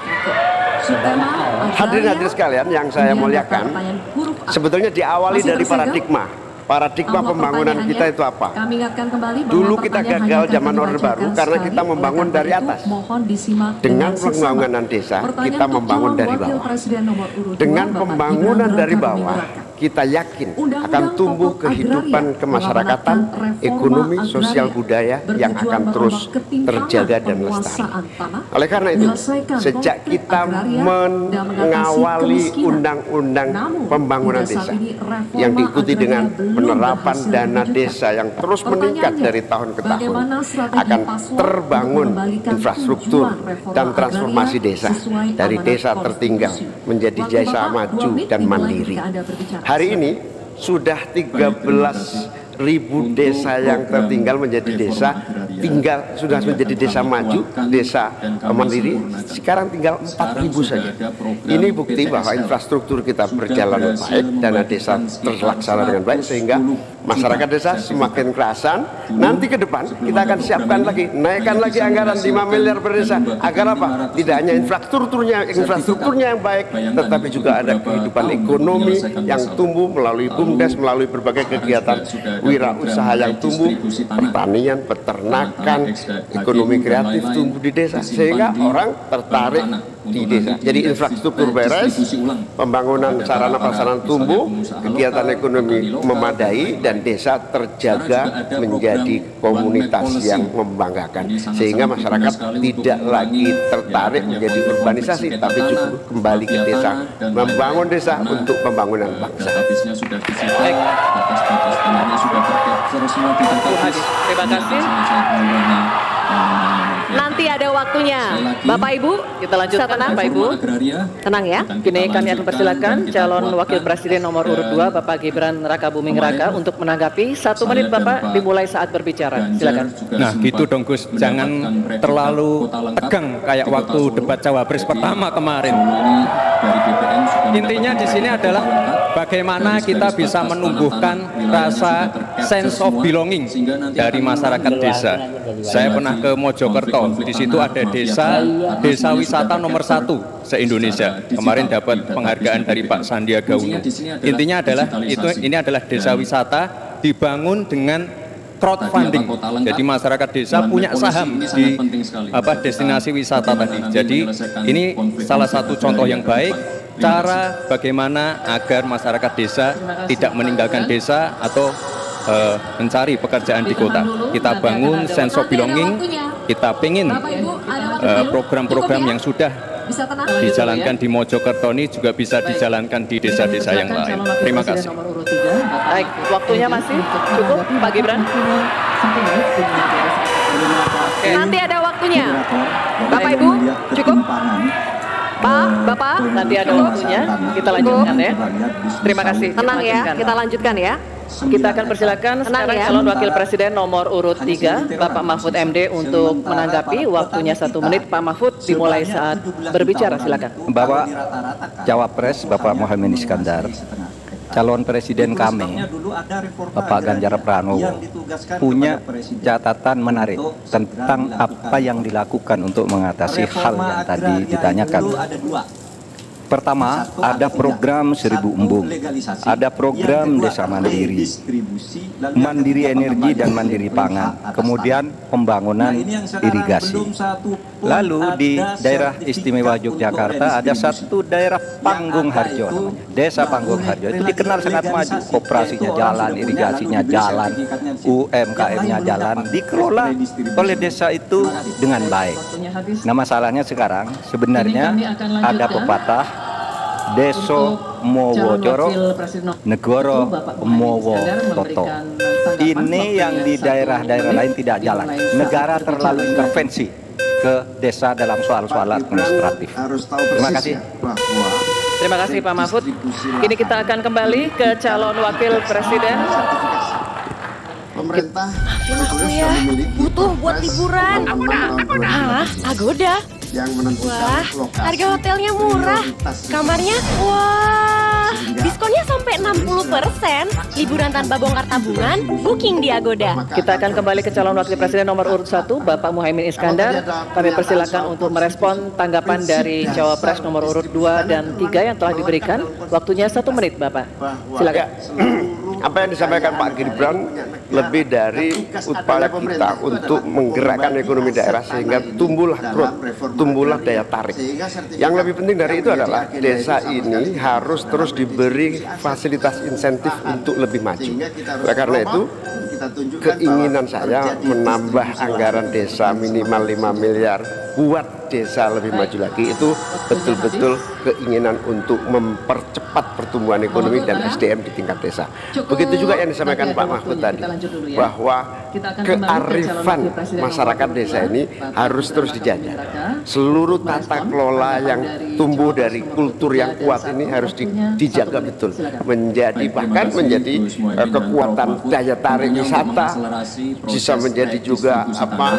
Hadirin sekalian yang saya muliakan, sebetulnya diawali dari paradigma pembangunan kita itu apa? Dulu kita gagal zaman Orde Baru karena kita membangun dari atas. Dengan pembangunan desa, kita membangun dari bawah. Dengan pembangunan dari bawah, kita yakin akan tumbuh kehidupan kemasyarakatan, ekonomi, sosial, budaya yang akan terus terjaga dan lestari. Oleh karena itu, sejak kita mengawali undang-undang pembangunan desa yang diikuti dengan penerapan dana desa yang terus meningkat dari tahun ke tahun, akan terbangun infrastruktur dan transformasi desa dari desa tertinggal menjadi desa maju dan mandiri. Hari ini sudah 13.000 desa yang tertinggal menjadi desa sudah menjadi desa maju, desa mandiri. Sekarang tinggal 4.000 saja. Ini bukti bahwa infrastruktur kita berjalan baik, dana desa terlaksana dengan baik sehingga masyarakat desa semakin kerasan. Nanti ke depan kita akan siapkan lagi, naikkan lagi anggaran 5 miliar per desa. Agar apa? Tidak hanya infrastrukturnya yang baik, tetapi juga ada kehidupan ekonomi yang tumbuh melalui BUMDes, melalui berbagai kegiatan wirausaha yang tumbuh, pertanian, peternakan, ekonomi kreatif tumbuh di desa, sehingga orang tertarik di desa. Jadi infrastruktur beres, pembangunan sarana prasarana tumbuh, kegiatan ekonomi memadai, dan desa terjaga menjadi komunitas yang membanggakan, sehingga masyarakat tidak lagi tertarik menjadi urbanisasi, tapi juga kembali ke desa, membangun desa untuk pembangunan bangsa. Terima kasih. Nanti ada waktunya. Bapak Ibu, kita lanjutkan. Bapak Ibu, tenang ya. Kini kami akan persilakan calon wakil presiden nomor urut 2 Bapak Gibran Raka Buming Raka untuk menanggapi. 1 menit Bapak dimulai saat berbicara. Silakan. Nah gitu dong Gus, jangan terlalu tegang kayak waktu debat cawapres pertama kemarin. Intinya di sini adalah bagaimana kita bisa menumbuhkan rasa sense of belonging dari masyarakat desa. Saya pernah ke Mojokerto, di situ ada desa wisata nomor 1 se-Indonesia. Kemarin dapat penghargaan dari Pak Sandiaga Uno. Intinya adalah ini adalah desa wisata dibangun dengan crowdfunding. Jadi masyarakat desa punya saham di destinasi wisata tadi. Jadi ini salah satu contoh yang baik cara bagaimana agar masyarakat desa tidak meninggalkan desa atau mencari pekerjaan di kota. Kita bangun sense of belonging, kita pengen program-program yang sudah dijalankan di Mojokerto ini juga bisa dijalankan di desa-desa yang lain. Terima kasih. Baik, waktunya masih cukup, Pak Gibran. Nanti ada waktunya. Bapak Ibu, cukup? Pak, Bapak, nanti ada waktunya. Kita lanjutkan ya. Terima kasih. Tenang ya, kita lanjutkan ya. Kita akan persilakan sekarang calon wakil presiden nomor urut 3, Bapak Mahfud MD untuk menanggapi. Waktunya 1 menit, Pak Mahfud, dimulai saat berbicara, silakan. Bapak Cawapres, Bapak Muhaimin Iskandar, calon presiden kami, Bapak Ganjar Pranowo, punya catatan menarik tentang apa yang dilakukan untuk mengatasi hal yang tadi ditanyakan. Pertama, ada program 1000 embung, ada program desa mandiri, mandiri energi dan mandiri pangan, kemudian pembangunan irigasi. Lalu di daerah istimewa Yogyakarta ada satu daerah Panggung Harjo, desa Panggung Harjo, itu dikenal sangat maju, koperasinya jalan, irigasinya jalan, UMKM-nya jalan, dikelola oleh desa itu dengan baik. Nah, masalahnya sekarang sebenarnya ada pepatah Deso Mowo Coro, Negoro Mowo Toto. Ini yang di daerah-daerah lain tidak jalan. Negara terlalu intervensi ke desa dalam soal-soal administratif. Terima kasih. Terima kasih Pak Mahfud. Kini kita akan kembali ke calon wakil presiden. Pemerintah aku ya, butuh buat liburan. Hah? Agoda? Yang menentukan wah, harga hotelnya murah, kamarnya wah, diskonnya sampai 60%. Liburan tanpa bongkar tabungan, booking di Agoda. Kita akan kembali ke calon wakil presiden nomor urut 1, Bapak Muhaimin Iskandar. Kami persilakan untuk merespon tanggapan dari cawapres nomor urut 2 dan 3 yang telah diberikan. Waktunya 1 menit, Bapak. Silakan. Apa yang disampaikan Pak Gibran lebih dari upaya kita untuk menggerakkan ekonomi daerah sehingga tumbuhlah growth, tumbuhlah daya tarik. Yang lebih penting dari itu adalah desa ini harus terus diberi fasilitas insentif untuk lebih maju. Oleh karena itu, keinginan saya menambah anggaran desa minimal 5 miliar buat desa lebih maju lagi, itu betul-betul keinginan untuk mempercepat pertumbuhan ekonomi dan SDM di tingkat desa. Begitu juga yang disampaikan Pak Mahfud tadi, bahwa kearifan masyarakat desa ini harus terus dijaga. Seluruh tata kelola yang tumbuh dari kultur yang kuat ini harus dijaga betul, bahkan menjadi kekuatan daya tarik wisata, bisa menjadi juga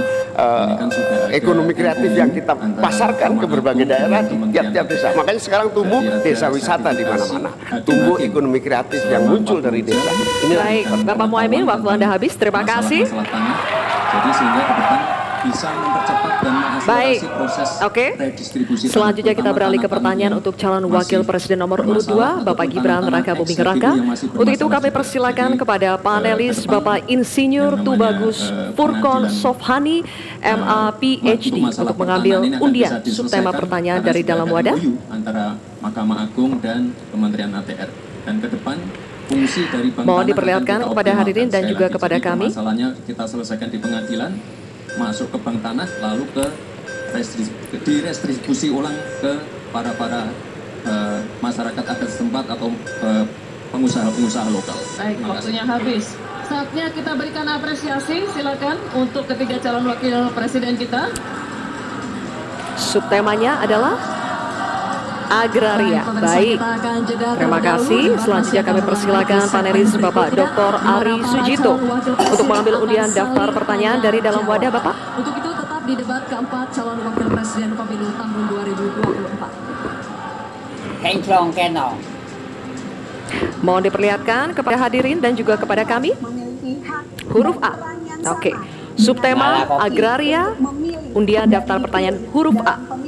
ekonomi kreatif yang kita pasarkan ke berbagai daerah di tiap-tiap desa. Makanya sekarang tumbuh desa wisata di mana-mana, tumbuh ekonomi kreatif yang muncul dari desa. Baik, Bapak Muhaimin, waktu Anda habis. Terima kasih. Jadi sehingga ke depan bisa mempercepat dan mengakselerasi proses redistribusi. Selanjutnya kita beralih ke pertanyaan untuk calon wakil presiden nomor urut 2, Bapak Gibran Raka Buming Raka. Untuk itu kami persilakan kepada panelis Bapak Insinyur Tubagus Furkon Sofhani, MA PhD, untuk mengambil undian subtema pertanyaan dari dalam wadah antara Mahkamah Agung dan Kementerian ATR. Dan ke depan fungsi dari Bank mohon Tanah diperlihatkan akan kita kepada hadirin dan optimalkan. juga Sekali kepada lagi, kami. Masalahnya kita selesaikan di pengadilan, masuk ke Bank Tanah, lalu ke direstribusi ulang ke para masyarakat adat setempat atau pengusaha-pengusaha lokal. Baik, waktunya habis. Saatnya kita berikan apresiasi, silakan untuk ketiga calon wakil presiden kita. Subtemanya adalah agraria. Baik, terima kasih. Selanjutnya kami persilakan panelis Bapak Dr. Ari Sujito untuk mengambil undian daftar pertanyaan dari dalam wadah, Bapak. Untuk itu tetap di debat keempat calon wakil presiden pemilu tahun 2024. Kenclong kenong. Mohon diperlihatkan kepada hadirin dan juga kepada kami. Huruf A. Oke. Subtema agraria, undian daftar pertanyaan huruf A.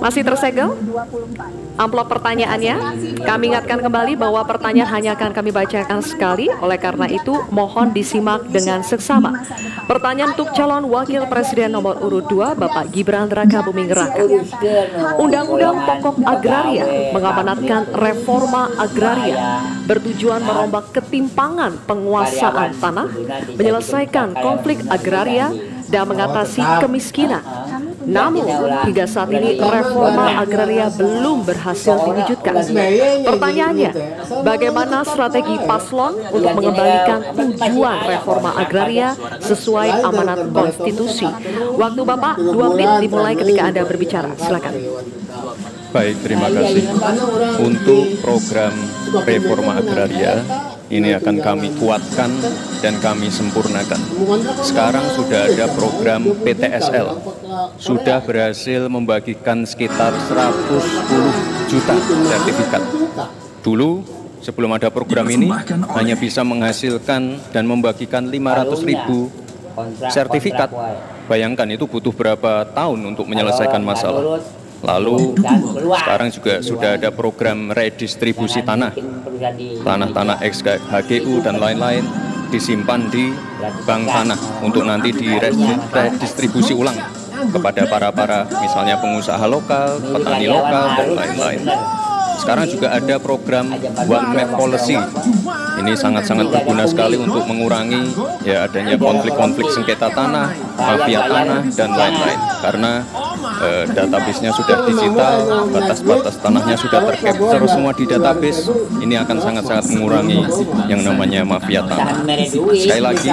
Masih tersegel? Amplop pertanyaannya. Kami ingatkan kembali bahwa pertanyaan hanya akan kami bacakan sekali. Oleh karena itu, mohon disimak dengan seksama. Pertanyaan untuk calon wakil presiden nomor urut 2, Bapak Gibran Raka Buming Raka. Undang-undang pokok agraria mengamanatkan reforma agraria bertujuan merombak ketimpangan penguasaan tanah, menyelesaikan konflik agraria, dan mengatasi kemiskinan. Namun, hingga saat ini reforma agraria belum berhasil diwujudkan. Pertanyaannya, bagaimana strategi paslon untuk mengembalikan tujuan reforma agraria sesuai amanat konstitusi? Waktu Bapak 2 menit dimulai ketika Anda berbicara. Silakan. Baik, terima kasih. Untuk program reforma agraria, ini akan kami kuatkan dan kami sempurnakan. Sekarang sudah ada program PTSL, sudah berhasil membagikan sekitar 110 juta sertifikat. Dulu, sebelum ada program ini, hanya bisa menghasilkan dan membagikan 500.000 sertifikat. Bayangkan itu butuh berapa tahun untuk menyelesaikan masalah. Lalu sekarang juga sudah ada program redistribusi tanah, tanah-tanah ex-HGU dan lain-lain disimpan di bank tanah untuk nanti diredistribusi ulang kepada para misalnya pengusaha lokal, petani lokal dan lain-lain. Sekarang juga ada program One Map Policy. Ini sangat-sangat berguna sekali untuk mengurangi ya adanya konflik-konflik sengketa tanah, mafia tanah dan lain-lain. Karena database-nya sudah digital, batas-batas tanahnya sudah tercapture semua di database. Ini akan sangat-sangat mengurangi yang namanya mafia tanah. Sekali lagi,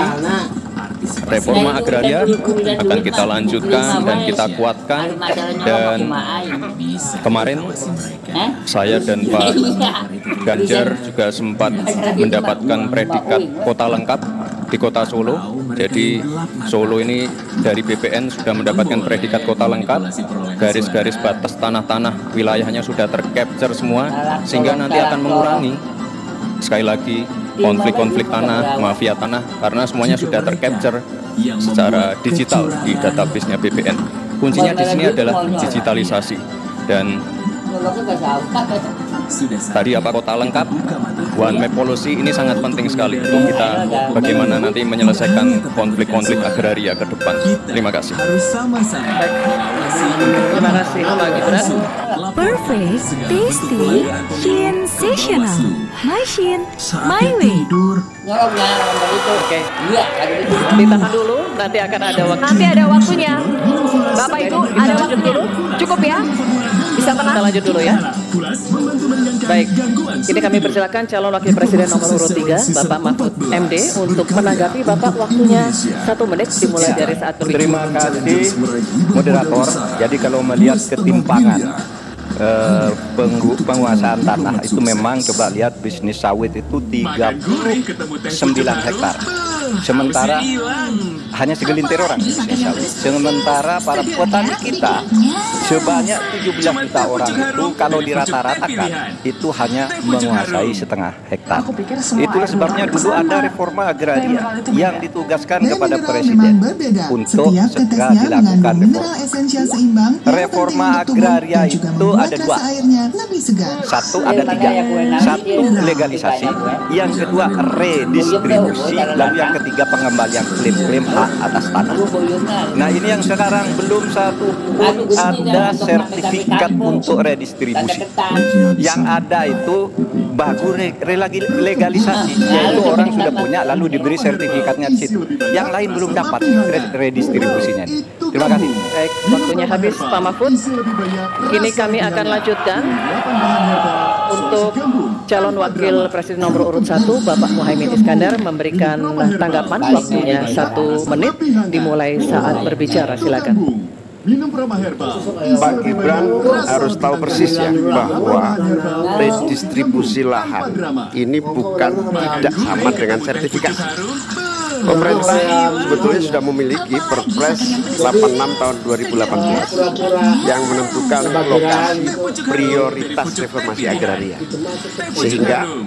reforma agraria akan kita lanjutkan dan kita kuatkan. Dan kemarin saya dan Pak Ganjar juga sempat mendapatkan predikat kota lengkap di kota Solo. Jadi Solo ini dari BPN sudah mendapatkan predikat kota lengkap. Garis-garis batas tanah-tanah wilayahnya sudah tercapture semua, sehingga nanti akan mengurangi sekali lagi konflik-konflik tanah, mafia tanah, karena semuanya sudah tercapture secara digital di database-nya BPN. Kuncinya di sini adalah digitalisasi. Dan tadi apa kota lengkap, One Map Policy ini sangat penting sekali untuk kita bagaimana nanti menyelesaikan konflik-konflik agraria ke depan. Terima kasih. Terima kasih Pak Gibran. Perfect, tasty, sensational. My Shin, my way. Oke, ditahan dulu, nanti akan ada waktu. Nanti ada waktunya. Bapak Ibu, ada waktu dulu. Cukup ya? Bisa tenang? Kita lanjut dulu ya. Baik, ini kami persilakan calon wakil presiden nomor urut 3, Bapak Mahfud MD, untuk menanggapi. Bapak, waktunya 1 menit dimulai dari saat berbicara. Terima kasih moderator. Jadi kalau melihat ketimpangan penguasaan tanah itu memang coba lihat bisnis sawit itu 39 hektar. Sementara hanya segelintir orang bisnis sawit. Sementara para petani kita sebanyak 17 juta orang itu kalau dirata-ratakan itu hanya menguasai setengah hektar. Itulah sebabnya dulu ada reforma agraria yang ditugaskan kepada presiden untuk segera dilakukan reforma agraria itu ada 2. Satu ada 3. Satu legalisasi, yang kedua redistribusi, lalu yang ketiga pengembalian klaim-klaim hak atas tanah. Nah ini yang sekarang belum satu pun ada sertifikat untuk redistribusi. Yang ada itu baru legalisasi, yaitu orang sudah punya lalu diberi sertifikatnya di situ. Yang lain belum dapat redistribusinya. Terima kasih. Baik, waktunya habis Pak Mahfud. Kini kami akan lanjutkan untuk calon wakil presiden nomor urut 1, Bapak Muhaimin Iskandar, memberikan tanggapan. Waktunya 1 menit dimulai saat berbicara. Silakan. Pak Gibran harus tahu persis ya bahwa redistribusi lahan ini bukan tidak sama dengan sertifikasi. Pemerintah sebetulnya sudah memiliki Perpres 86 tahun 2018 yang menentukan lokasi prioritas reformasi agraria, sehingga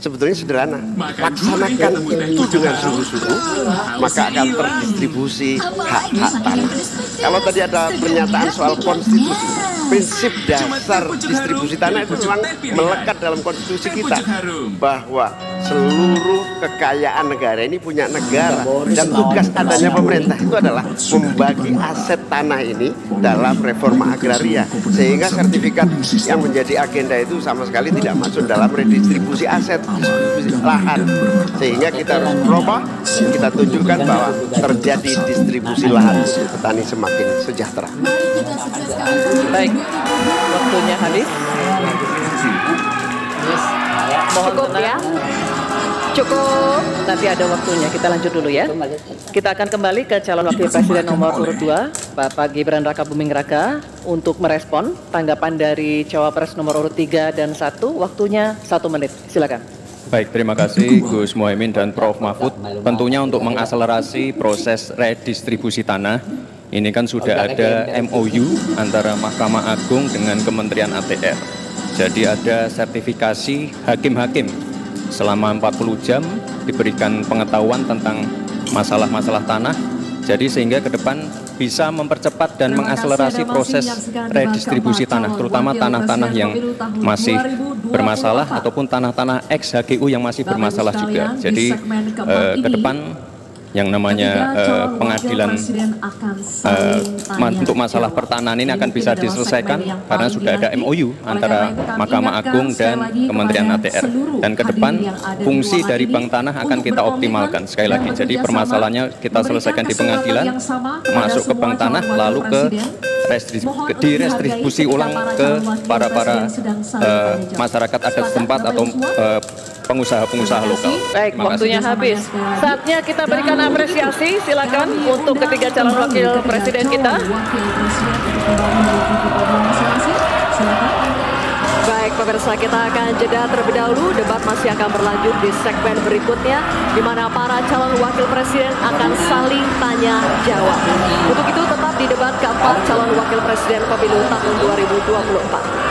sebetulnya sederhana. Laksanakan itu dengan sungguh-sungguh, maka akan terdistribusi hak-hak tanah. Kalau tadi ada pernyataan soal konstitusi, prinsip dasar distribusi tanah itu memang melekat dalam konstitusi kita, bahwa seluruh kekayaan negara ini punya negara, dan tugas adanya pemerintah itu adalah membagi aset tanah ini dalam reforma agraria, sehingga sertifikat yang menjadi agenda itu sama sekali tidak masuk dalam redistribusi aset, distribusi lahan, sehingga kita harus merubah, kita tunjukkan bahwa terjadi distribusi lahan untuk petani semakin sejahtera. Baik, waktunya habis. Mohon Cukup tenang. ya. Cukup, nanti ada waktunya, kita lanjut dulu ya. Kita akan kembali ke calon wakil presiden nomor urut 2, Bapak Gibran Raka Buming Raka, untuk merespon tanggapan dari cawapres nomor urut 3 dan 1, waktunya 1 menit, silakan. Baik, terima kasih Gus Muhaimin dan Prof. Mahfud. Tentunya untuk mengakselerasi proses redistribusi tanah, ini kan sudah ada MOU antara Mahkamah Agung dengan Kementerian ATR. Jadi ada sertifikasi hakim-hakim selama 40 jam diberikan pengetahuan tentang masalah-masalah tanah. Jadi sehingga ke depan bisa mempercepat dan mengakselerasi proses redistribusi tanah, terutama tanah-tanah yang masih bermasalah ataupun tanah-tanah ex-HGU yang masih bermasalah juga. Jadi ke depan yang namanya pengadilan untuk masalah pertanahan ini akan bisa diselesaikan karena sudah ada MOU antara Mahkamah Agung dan Kementerian ATR. Dan ke depan fungsi dari bank tanah akan kita optimalkan. Sekali lagi, jadi permasalahannya kita selesaikan di pengadilan, masuk ke bank tanah, lalu ke direstribusi ulang ke para masyarakat adat setempat atau pengusaha-pengusaha lokal. Baik, waktunya habis. Saatnya kita berikan apresiasi, silakan untuk ketiga calon wakil presiden kita. Baik, pemirsa, kita akan jeda terlebih dahulu. Debat masih akan berlanjut di segmen berikutnya, di mana para calon wakil presiden akan saling tanya jawab. Untuk itu tetap di debat keempat calon wakil presiden pemilu tahun 2024.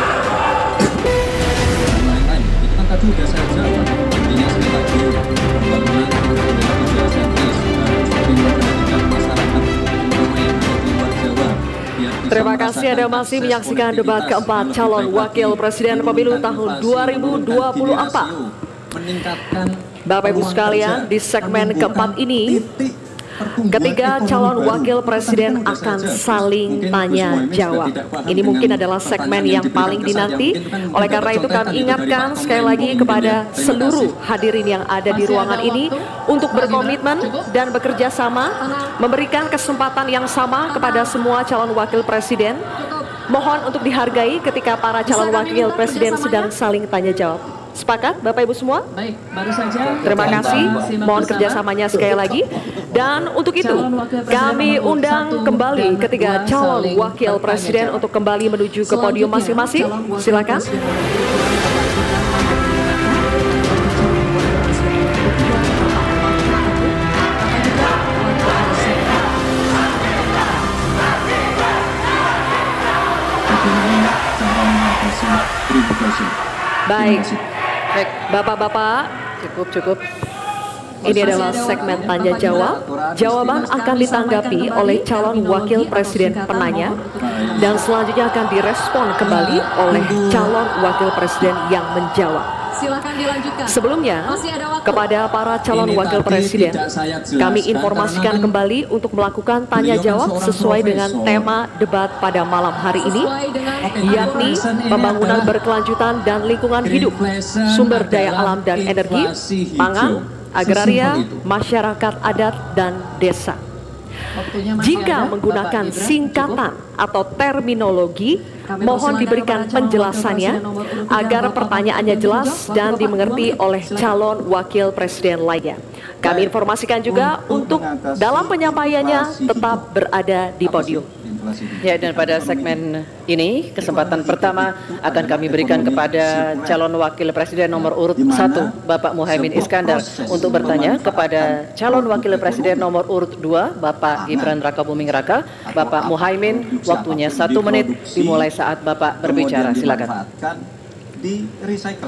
Tadi sudah saya jawab, intinya sekali lagi pembangunan adalah sentris seperti memperhatikan masyarakat terutama yang ada di luar Jawa. Terima kasih Anda masih menyaksikan debat keempat calon wakil presiden pemilu tahun 2024. Bapak Ibu sekalian, di segmen keempat ini ketiga calon wakil presiden akan saling tanya jawab. Ini mungkin adalah segmen yang paling dinanti. Oleh karena itu kami ingatkan sekali lagi kepada seluruh hadirin yang ada di ruangan ini untuk berkomitmen dan bekerja sama, memberikan kesempatan yang sama kepada semua calon wakil presiden. Mohon untuk dihargai ketika para calon wakil presiden sedang saling tanya jawab. Sepakat Bapak Ibu semua? Baik, baru saja. Terima kasih, mohon kerjasamanya sekali lagi. Dan untuk itu kami undang kembali ketiga calon wakil presiden untuk kembali menuju ke podium masing-masing. Silakan. Baik, Bapak-bapak, cukup. Ini adalah segmen tanya jawab. Jawaban akan ditanggapi oleh calon wakil presiden penanya dan selanjutnya akan direspon kembali oleh calon wakil presiden yang menjawab. Silakan dilanjutkan. Sebelumnya, kepada para calon wakil presiden, kami informasikan kembali untuk melakukan tanya jawab sesuai dengan tema debat pada malam hari ini, yakni pembangunan berkelanjutan dan lingkungan hidup, sumber daya alam dan energi, pangan, agraria, masyarakat adat, dan desa. Jika menggunakan singkatan atau terminologi, mohon diberikan penjelasannya agar pertanyaannya jelas dan dimengerti oleh calon wakil presiden lainnya. Kami informasikan juga untuk dalam penyampaiannya tetap berada di podium. Ya, dan pada segmen ini kesempatan pertama akan kami berikan kepada calon wakil presiden nomor urut 1 Bapak Muhaimin Iskandar untuk bertanya kepada calon wakil presiden nomor urut 2 Bapak Gibran Raka Buming Raka. Bapak Muhaimin, waktunya 1 menit dimulai saat Bapak berbicara, silakan. Di recycle.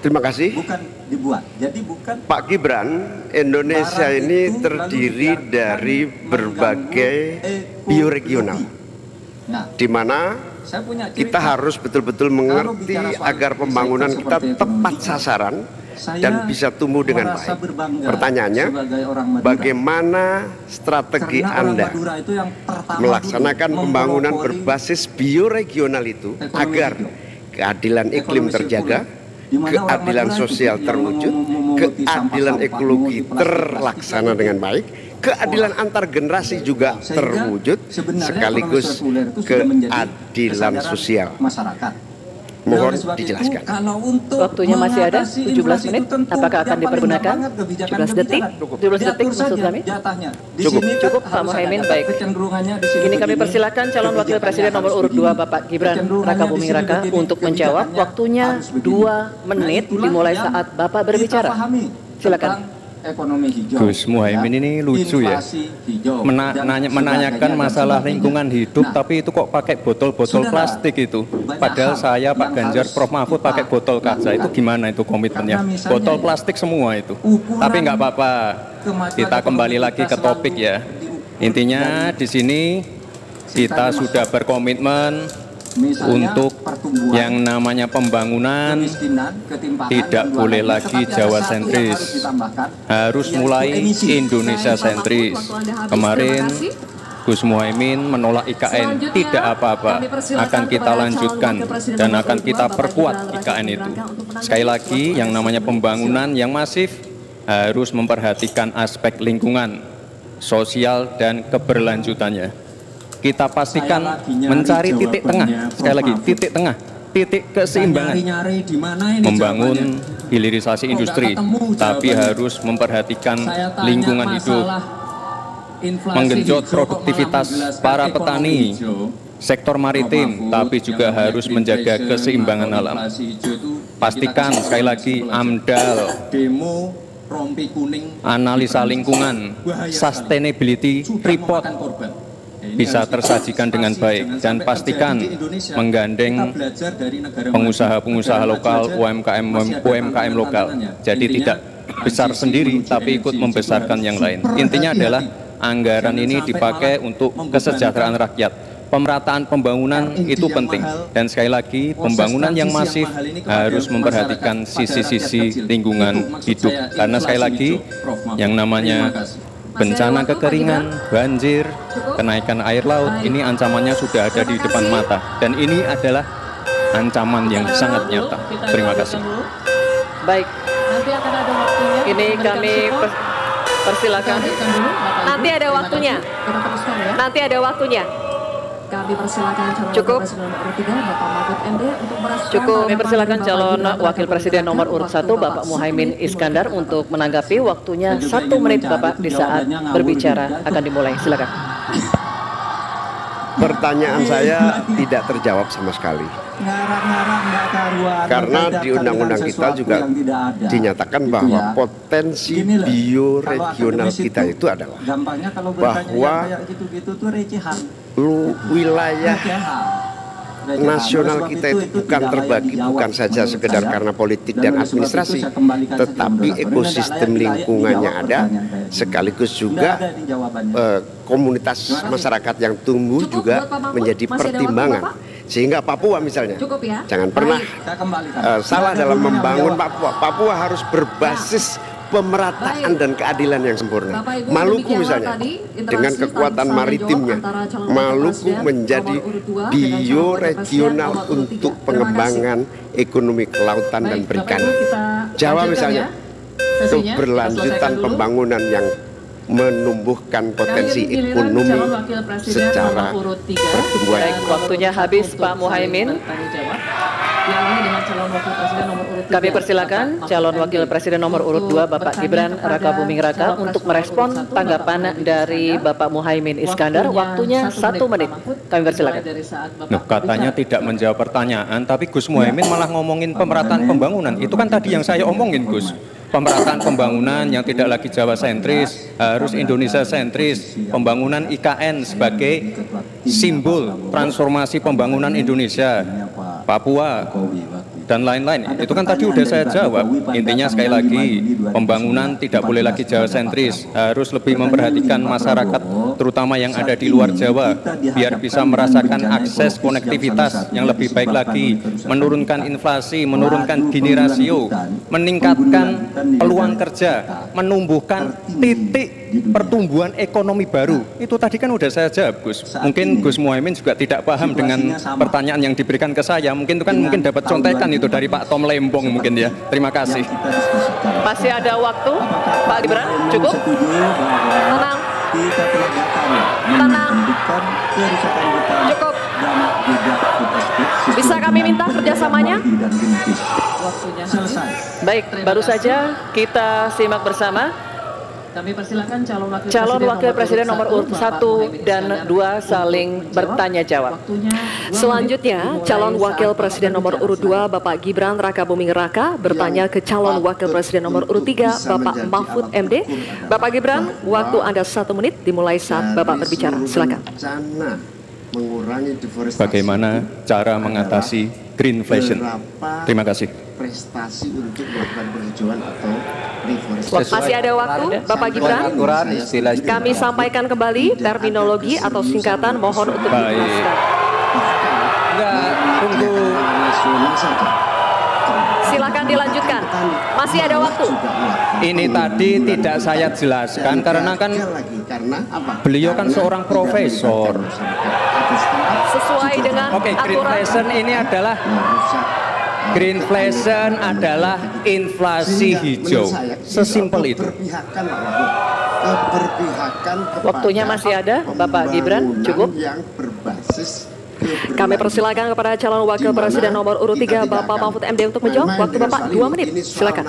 Terima kasih. Bukan dibuat. Jadi bukan Pak Gibran, Indonesia ini terdiri dari berbagai bioregional, di mana kita harus betul-betul mengerti agar pembangunan kita tepat sasaran dan bisa tumbuh dengan baik. Pertanyaannya, bagaimana strategi Anda melaksanakan pembangunan berbasis bioregional itu agar keadilan iklim terjaga, keadilan sosial terwujud, keadilan ekologi terlaksana dengan baik, keadilan antar generasi juga terwujud, sekaligus keadilan sosial. Mohon dijelaskan. Waktunya masih ada 17 menit. Apakah akan dipergunakan 17 detik? 17 detik maksud kami? Cukup Pak Muhaimin. Baik. Kini kami persilakan calon wakil presiden nomor urut 2 Bapak Gibran Raka Buming Raka untuk menjawab. Waktunya 2 menit dimulai saat Bapak berbicara. Silakan. Ekonomi hijau. Gus Muhaimin ini lucu ya, menanyakan masalah lingkungan hidup, tapi itu kok pakai botol-botol plastik itu. Padahal saya, Pak Ganjar, Prof Mahfud pakai botol kaca. Itu gimana itu komitmennya? Botol plastik semua itu. Tapi nggak apa-apa. Kita kembali lagi ke topik ya. Intinya di sini kita sudah berkomitmen untuk yang namanya pembangunan tidak boleh lagi Jawa sentris, harus mulai Indonesia sentris. Kemarin Gus Muhaimin menolak IKN, tidak apa-apa, akan kita lanjutkan dan akan kita perkuat IKN itu. Sekali lagi, yang namanya pembangunan yang masif harus memperhatikan aspek lingkungan, sosial, dan keberlanjutannya. Kita pastikan mencari titik tengah, sekali lagi titik tengah, titik keseimbangan, membangun hilirisasi industri, tapi harus memperhatikan lingkungan hidup, menggenjot produktivitas para petani, sektor maritim, tapi juga harus menjaga keseimbangan alam. Pastikan sekali lagi AMDAL, analisa lingkungan, sustainability report bisa tersajikan dengan baik, dan pastikan menggandeng pengusaha-pengusaha lokal, UMKM lokal. Jadi tidak besar sendiri, tapi ikut membesarkan yang lain. Intinya adalah anggaran ini dipakai untuk kesejahteraan rakyat. Pemerataan pembangunan itu penting, dan sekali lagi pembangunan yang masif harus memperhatikan sisi-sisi lingkungan hidup, karena sekali lagi yang namanya bencana kekeringan, banjir, kenaikan air laut, ini ancamannya sudah ada di depan mata, dan ini adalah ancaman yang sangat nyata. Terima kasih. Baik, ini kami persilakan. Nanti ada waktunya. Nanti ada waktunya. Kami persilakan calon Cukup. presiden nomor 3 Bapak Mahfud MD untuk merespon. Cukup, kami persilakan calon wakil presiden nomor urut 1 Bapak Muhaimin Iskandar untuk menanggapi. Waktunya 1 menit Bapak di saat berbicara akan dimulai. Silakan. Pertanyaan saya tidak terjawab sama sekali. Karena di undang-undang kita juga dinyatakan bahwa potensi bioregional kita itu adalah bahwa wilayah nasional kita itu bukan terbagi bukan saja sekedar karena politik dan administrasi, tetapi ekosistem lingkungannya ada, sekaligus juga komunitas masyarakat yang tumbuh juga menjadi pertimbangan. Sehingga Papua misalnya, jangan pernah salah dalam membangun Papua. Papua harus berbasis pemerataan dan keadilan yang sempurna. Maluku misalnya, dengan kekuatan maritimnya, Maluku menjadi bioregional untuk pengembangan ekonomi kelautan dan perikanan. Jawa misalnya, keberlanjutan pembangunan yang menumbuhkan potensi ekonomi secara pertumbuhan. Baik, waktunya habis Pak Muhaimin. Kami persilakan calon wakil presiden nomor urut 2 Bapak Gibran Raka Buming Raka untuk merespon tanggapan dari Bapak Muhaimin Iskandar. Waktunya 1 menit. Kami persilakan. Nah, katanya tidak menjawab pertanyaan, tapi Gus Muhaimin malah ngomongin pemerataan pembangunan. Itu kan tadi yang saya omongin, Gus. Pemerataan pembangunan yang tidak lagi Jawa sentris, harus Indonesia sentris. Pembangunan IKN sebagai simbol transformasi pembangunan Indonesia. Papua dan lain-lain. Itu kan tadi udah saya jawab. Intinya sekali lagi, pembangunan tidak boleh lagi Jawa sentris, harus lebih memperhatikan masyarakat terutama yang ada di luar Jawa biar bisa merasakan akses konektivitas yang lebih baik lagi, menurunkan inflasi, menurunkan Gini rasio, meningkatkan peluang kerja, menumbuhkan titik pertumbuhan ekonomi baru. Itu tadi kan udah saya jawab, Gus. Mungkin Gus Muhaimin juga tidak paham dengan pertanyaan yang diberikan ke saya. Mungkin itu kan dapat contekan itu dari Pak Tom Lembong mungkin ya. Terima kasih. Masih ada waktu, Pak Gibran? Cukup? Tenang. Tenang. Cukup. Bisa kami minta kerjasamanya? Baik, baru saja kita simak bersama. Kami persilakan calon wakil presiden nomor urut 1 dan 2 saling bertanya jawab. Selanjutnya, calon wakil presiden nomor urut 2 Bapak Gibran Rakabuming Raka bertanya ke calon wakil presiden nomor urut 3 Bapak Mahfud MD. Bapak Gibran, waktu Anda 1 menit dimulai saat Bapak berbicara. Silakan. Bagaimana cara mengatasi greenflation? Terima kasih. Prestasi untuk melakukan penghijauan atau reforestasi. Masih ada waktu, Bapak Gibran. Kami sampaikan kembali terminologi atau singkatan, mohon untuk dijelaskan. Enggak, tunggu. Silakan dilanjutkan. Masih ada waktu. Ini tadi tidak saya jelaskan karena kan beliau kan seorang profesor. Sesuai dengan greenflation ini adalah greenflation adalah inflasi hijau. Sesimpel itu. Waktunya masih ada, Bapak Gibran, cukup. Kami persilakan kepada calon wakil presiden nomor urut 3 Bapak Mahfud MD untuk menjawab. Waktu Bapak 2 menit. Silakan.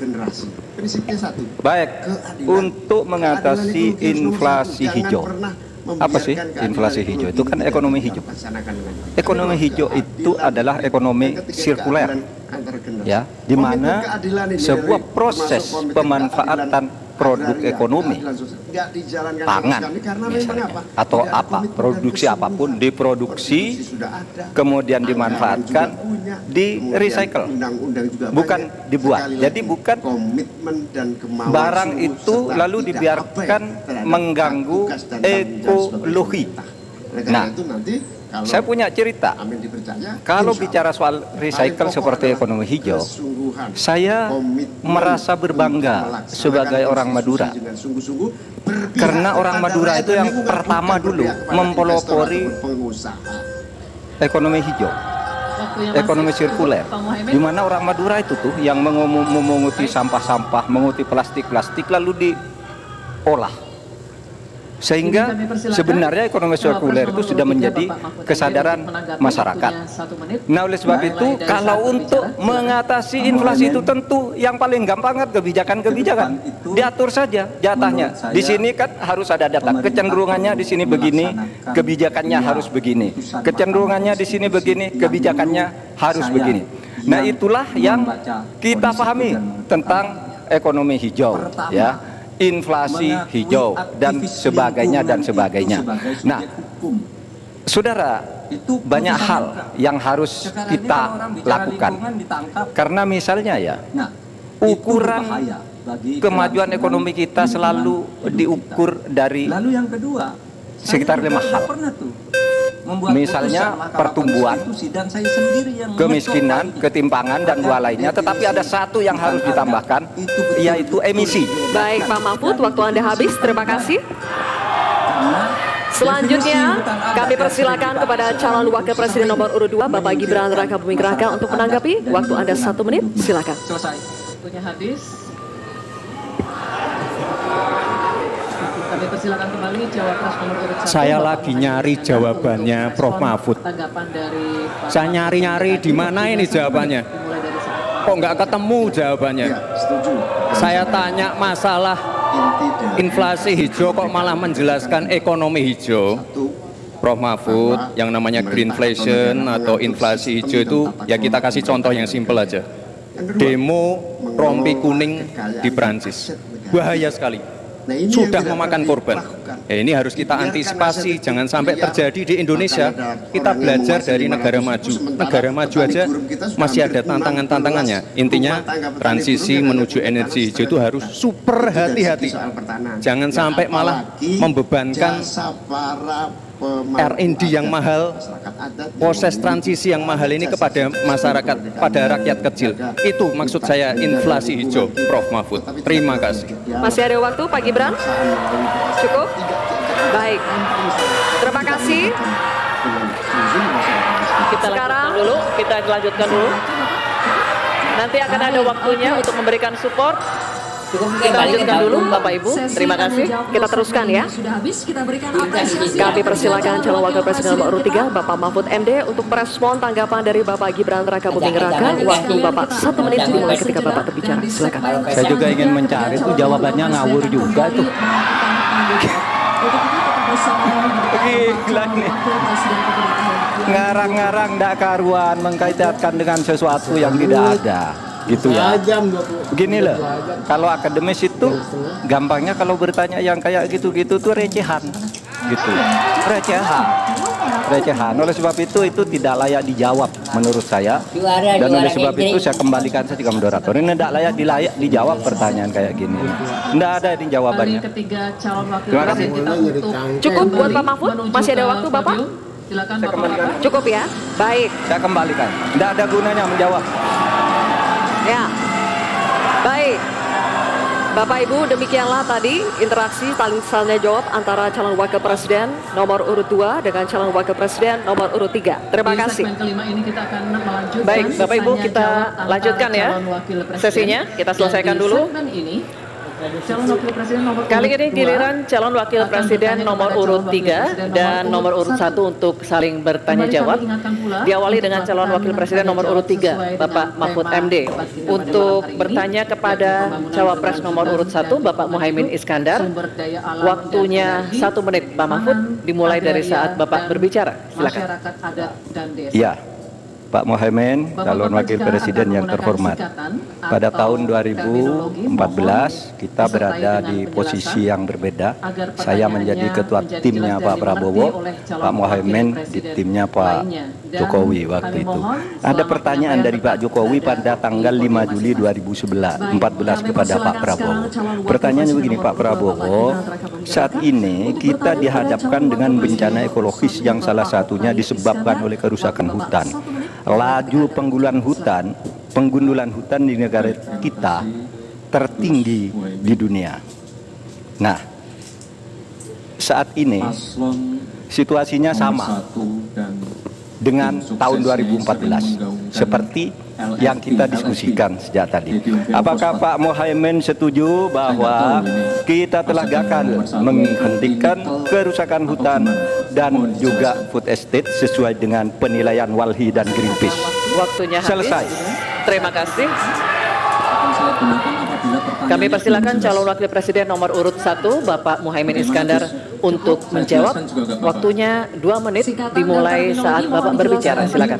Baik, untuk mengatasi inflasi hijau. Apa sih inflasi hijau? Itu kan ekonomi hijau. Ekonomi hijau itu adalah ekonomi sirkuler, ya, di mana sebuah proses pemanfaatan produk ekonomi, pangan misalnya, atau apa, produksi apapun diproduksi, kemudian dimanfaatkan, di recycle, bukan dibuat. Jadi bukan barang itu lalu dibiarkan mengganggu ekologi. Nah, saya punya cerita. Kalau bicara soal recycle seperti ekonomi hijau, saya merasa berbangga sebagai orang Madura. Karena orang Madura itu yang pertama dulu mempelopori ekonomi hijau, ekonomi sirkuler, di mana orang Madura itu tuh yang memunguti sampah-sampah, menguti plastik-plastik lalu diolah. Sehingga sebenarnya ekonomi sirkuler itu sudah menjadi kesadaran masyarakat. Nah, oleh sebab itu, kalau untuk mengatasi inflasi itu tentu yang paling gampang kan kebijakan-kebijakan. Diatur saja jatahnya. Di sini kan harus ada data. Kecenderungannya di sini begini, kebijakannya harus begini. Kecenderungannya di sini begini, kebijakannya harus begini. Nah, itulah yang kita pahami tentang ekonomi hijau, ya. Inflasi hijau dan sebagainya dan sebagainya. Nah, saudara, itu banyak hal yang harus kita lakukan. Karena misalnya ya, ukuran kemajuan ekonomi kita selalu diukur dari sekitar 5 hal. Misalnya pertumbuhan, kemiskinan, ketimpangan, dan 2 lainnya. Tetapi ada 1 yang harus ditambahkan, yaitu emisi. Baik, Pak Mahfud, waktu Anda habis. Terima kasih. Selanjutnya, kami persilakan kepada calon wakil presiden nomor urut 2 Bapak Gibran Rakabuming Raka untuk menanggapi. Waktu Anda 1 menit. Silakan. Waktunya habis. Kami persilakan kembali Cawapres nomor urut 1. Saya lagi nyari jawabannya Prof Mahfud. Saya nyari-nyari di mana ini jawabannya. Kok nggak ketemu jawabannya? Saya tanya masalah inflasi hijau kok malah menjelaskan ekonomi hijau. Prof Mahfud, yang namanya greenflation atau inflasi hijau itu ya kita kasih contoh yang simpel aja. Demo rompi kuning di Prancis. Bahaya sekali. sudah memakan korban. Ini harus kita antisipasi, jangan sampai terjadi di Indonesia. Kita belajar dari negara maju. Negara maju aja masih ada tantangan-tantangannya. Intinya transisi menuju energi hijau itu harus super hati-hati. Jangan sampai malah membebankan R&D yang mahal, proses transisi yang mahal ini kepada masyarakat, pada rakyat kecil. Itu maksud saya inflasi hijau, Prof. Mahfud. Terima kasih. Masih ada waktu, Pak Gibran? Cukup? Baik. Terima kasih. Kita lanjutkan dulu. Nanti akan ada waktunya untuk memberikan support. Kita lanjutkan dulu, Bapak Ibu. Terima kasih. Kita teruskan ya. Sudah habis, kita berikan apresiasi. Kami persilakan calon wakil presiden nomor urut 3 Bapak Mahfud MD untuk merespon tanggapan dari Bapak Gibran Rakabuming Raka. Waktu Bapak 1 menit dimulai ketika Bapak berbicara. Silakan. Saya juga ingin mencari tuh jawabannya ngawur juga tuh. Gila nih. Ngarang-ngarang ndak karuan mengkaitkan dengan sesuatu yang tidak ada. Gitu ya. Begini loh, kalau akademis itu gampangnya kalau bertanya yang kayak gitu-gitu tuh recehan, gitu. Recehan. Oleh sebab itu tidak layak dijawab menurut saya. Dan oleh sebab itu saya kembalikan saja ke moderator. Ini tidak layak dijawab pertanyaan kayak gini. Tidak ada di jawabannya. Terima kasih. Cukup buat Pak Mahfud? Masih ada waktu Bapak? Silakan Saya kembalikan. Cukup ya? Baik. Saya kembalikan. Tidak ada gunanya menjawab. Ya, baik. Bapak Ibu, demikianlah tadi interaksi tanya jawab antara calon wakil presiden nomor urut 2 dengan calon wakil presiden nomor urut 3. Terima kasih. Baik, Bapak Ibu, kita lanjutkan ya sesinya. Kita selesaikan dulu. Kali ini giliran calon wakil presiden nomor urut 3 dan nomor urut 1 untuk saling bertanya jawab. Diawali dengan calon wakil presiden nomor urut 3 Bapak Mahfud MD untuk bertanya kepada cawapres nomor urut 1 Bapak Muhaimin Iskandar. Waktunya 1 menit Pak Mahfud, dimulai dari saat Bapak berbicara. Silakan. Iya, Pak Muhaimin, calon wakil presiden yang terhormat. Pada tahun 2014 kita berada di posisi yang berbeda. Saya menjadi ketua timnya Pak Prabowo, Pak Muhaimin di timnya Pak Jokowi waktu itu. Ada pertanyaan dari Pak Jokowi pada tanggal 5 Juli 2014 kepada Pak Prabowo. Pertanyaannya begini, Pak Prabowo, saat ini kita dihadapkan dengan bencana ekologis yang salah satunya disebabkan oleh kerusakan hutan. Laju penggundulan hutan di negara kita tertinggi di dunia. Nah, saat ini situasinya sama dengan tahun 2014 seperti yang kita diskusikan sejak tadi. Apakah Pak Muhaimin setuju bahwa kita telah gagal menghentikan kerusakan hutan dan juga food estate sesuai dengan penilaian Walhi dan Greenpeace? Waktunya habis. Selesai. Terima kasih. Kami persilakan calon wakil presiden nomor urut 1 Bapak Muhaimin Iskandar untuk menjawab. Waktunya 2 menit dimulai saat Bapak berbicara. Silakan.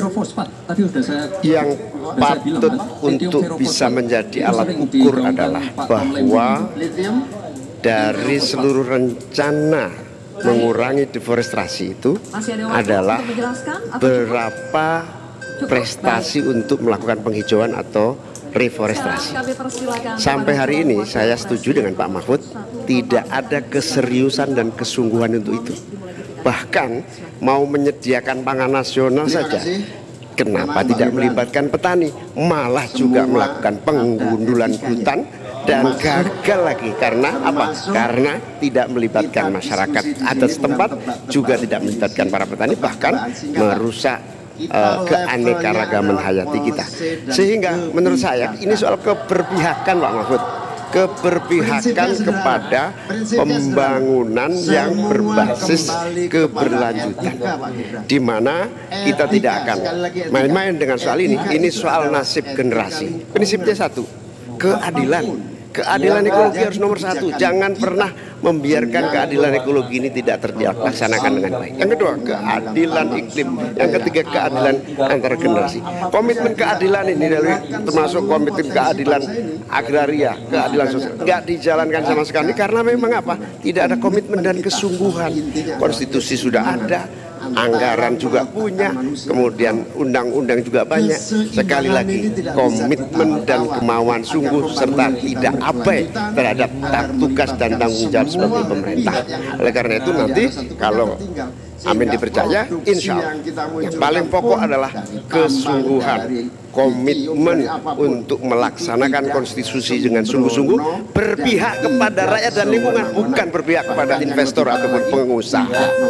Yang patut untuk bisa menjadi alat ukur adalah bahwa dari seluruh rencana mengurangi deforestasi itu adalah berapa prestasi untuk melakukan penghijauan atau reforestasi. Sampai hari ini saya setuju dengan Pak Mahfud, tidak ada keseriusan dan kesungguhan untuk itu. Bahkan mau menyediakan pangan nasional saja, kenapa tidak melibatkan petani, malah juga melakukan penggundulan hutan dan gagal lagi. Karena apa? Karena tidak melibatkan masyarakat adat setempat, juga tidak melibatkan para petani, bahkan merusak keanekaragaman hayati kita. Sehingga menurut saya ini soal keberpihakan Pak Mahfud, keberpihakan kepada pembangunan yang berbasis keberlanjutan, di mana kita tidak akan main-main dengan soal ini. Ini soal nasib generasi. Prinsipnya satu, keadilan. keadilan ekologi harus nomor satu. Jangan pernah membiarkan keadilan ekologi ini tidak terlaksanakan dengan baik. Yang kedua, keadilan iklim. Yang ketiga, keadilan antar generasi. Komitmen keadilan ini termasuk komitmen keadilan agraria, keadilan sosial, nggak dijalankan sama sekali karena memang apa? Tidak ada komitmen dan kesungguhan. Konstitusi sudah ada, anggaran juga punya, kemudian undang-undang juga banyak. Sekali lagi, komitmen dan kemauan sungguh serta tidak abai terhadap tugas dan tanggung jawab sebagai pemerintah. Oleh karena itu nanti kalau amin dipercaya, insya Allah yang paling pokok adalah kesungguhan, komitmen untuk melaksanakan konstitusi dengan sungguh-sungguh, berpihak kepada rakyat dan lingkungan, bukan berpihak kepada investor ataupun pengusaha.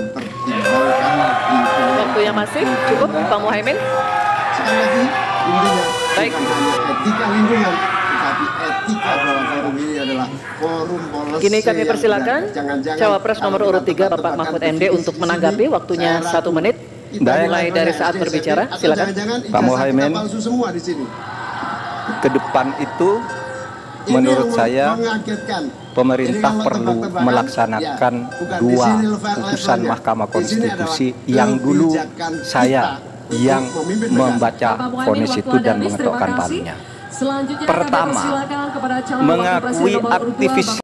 Waktunya masih cukup, Pak Muhaimin. Sekali lagi, intinya baik. Etika lingkungan, tapi etika bahwa forum ini adalah forum policy. Kini kami persilakan Cawapres nomor urut 3 Bapak Mahfud MD untuk menanggapi, waktunya 1 menit. Mulai dari saat berbicara, silakan. Pak Muhaimin, ke depan itu menurut saya pemerintah perlu melaksanakan 2 putusan Mahkamah Konstitusi yang dulu saya yang membaca vonis itu dan mengetokkan palunya. Pertama, mengakui aktivis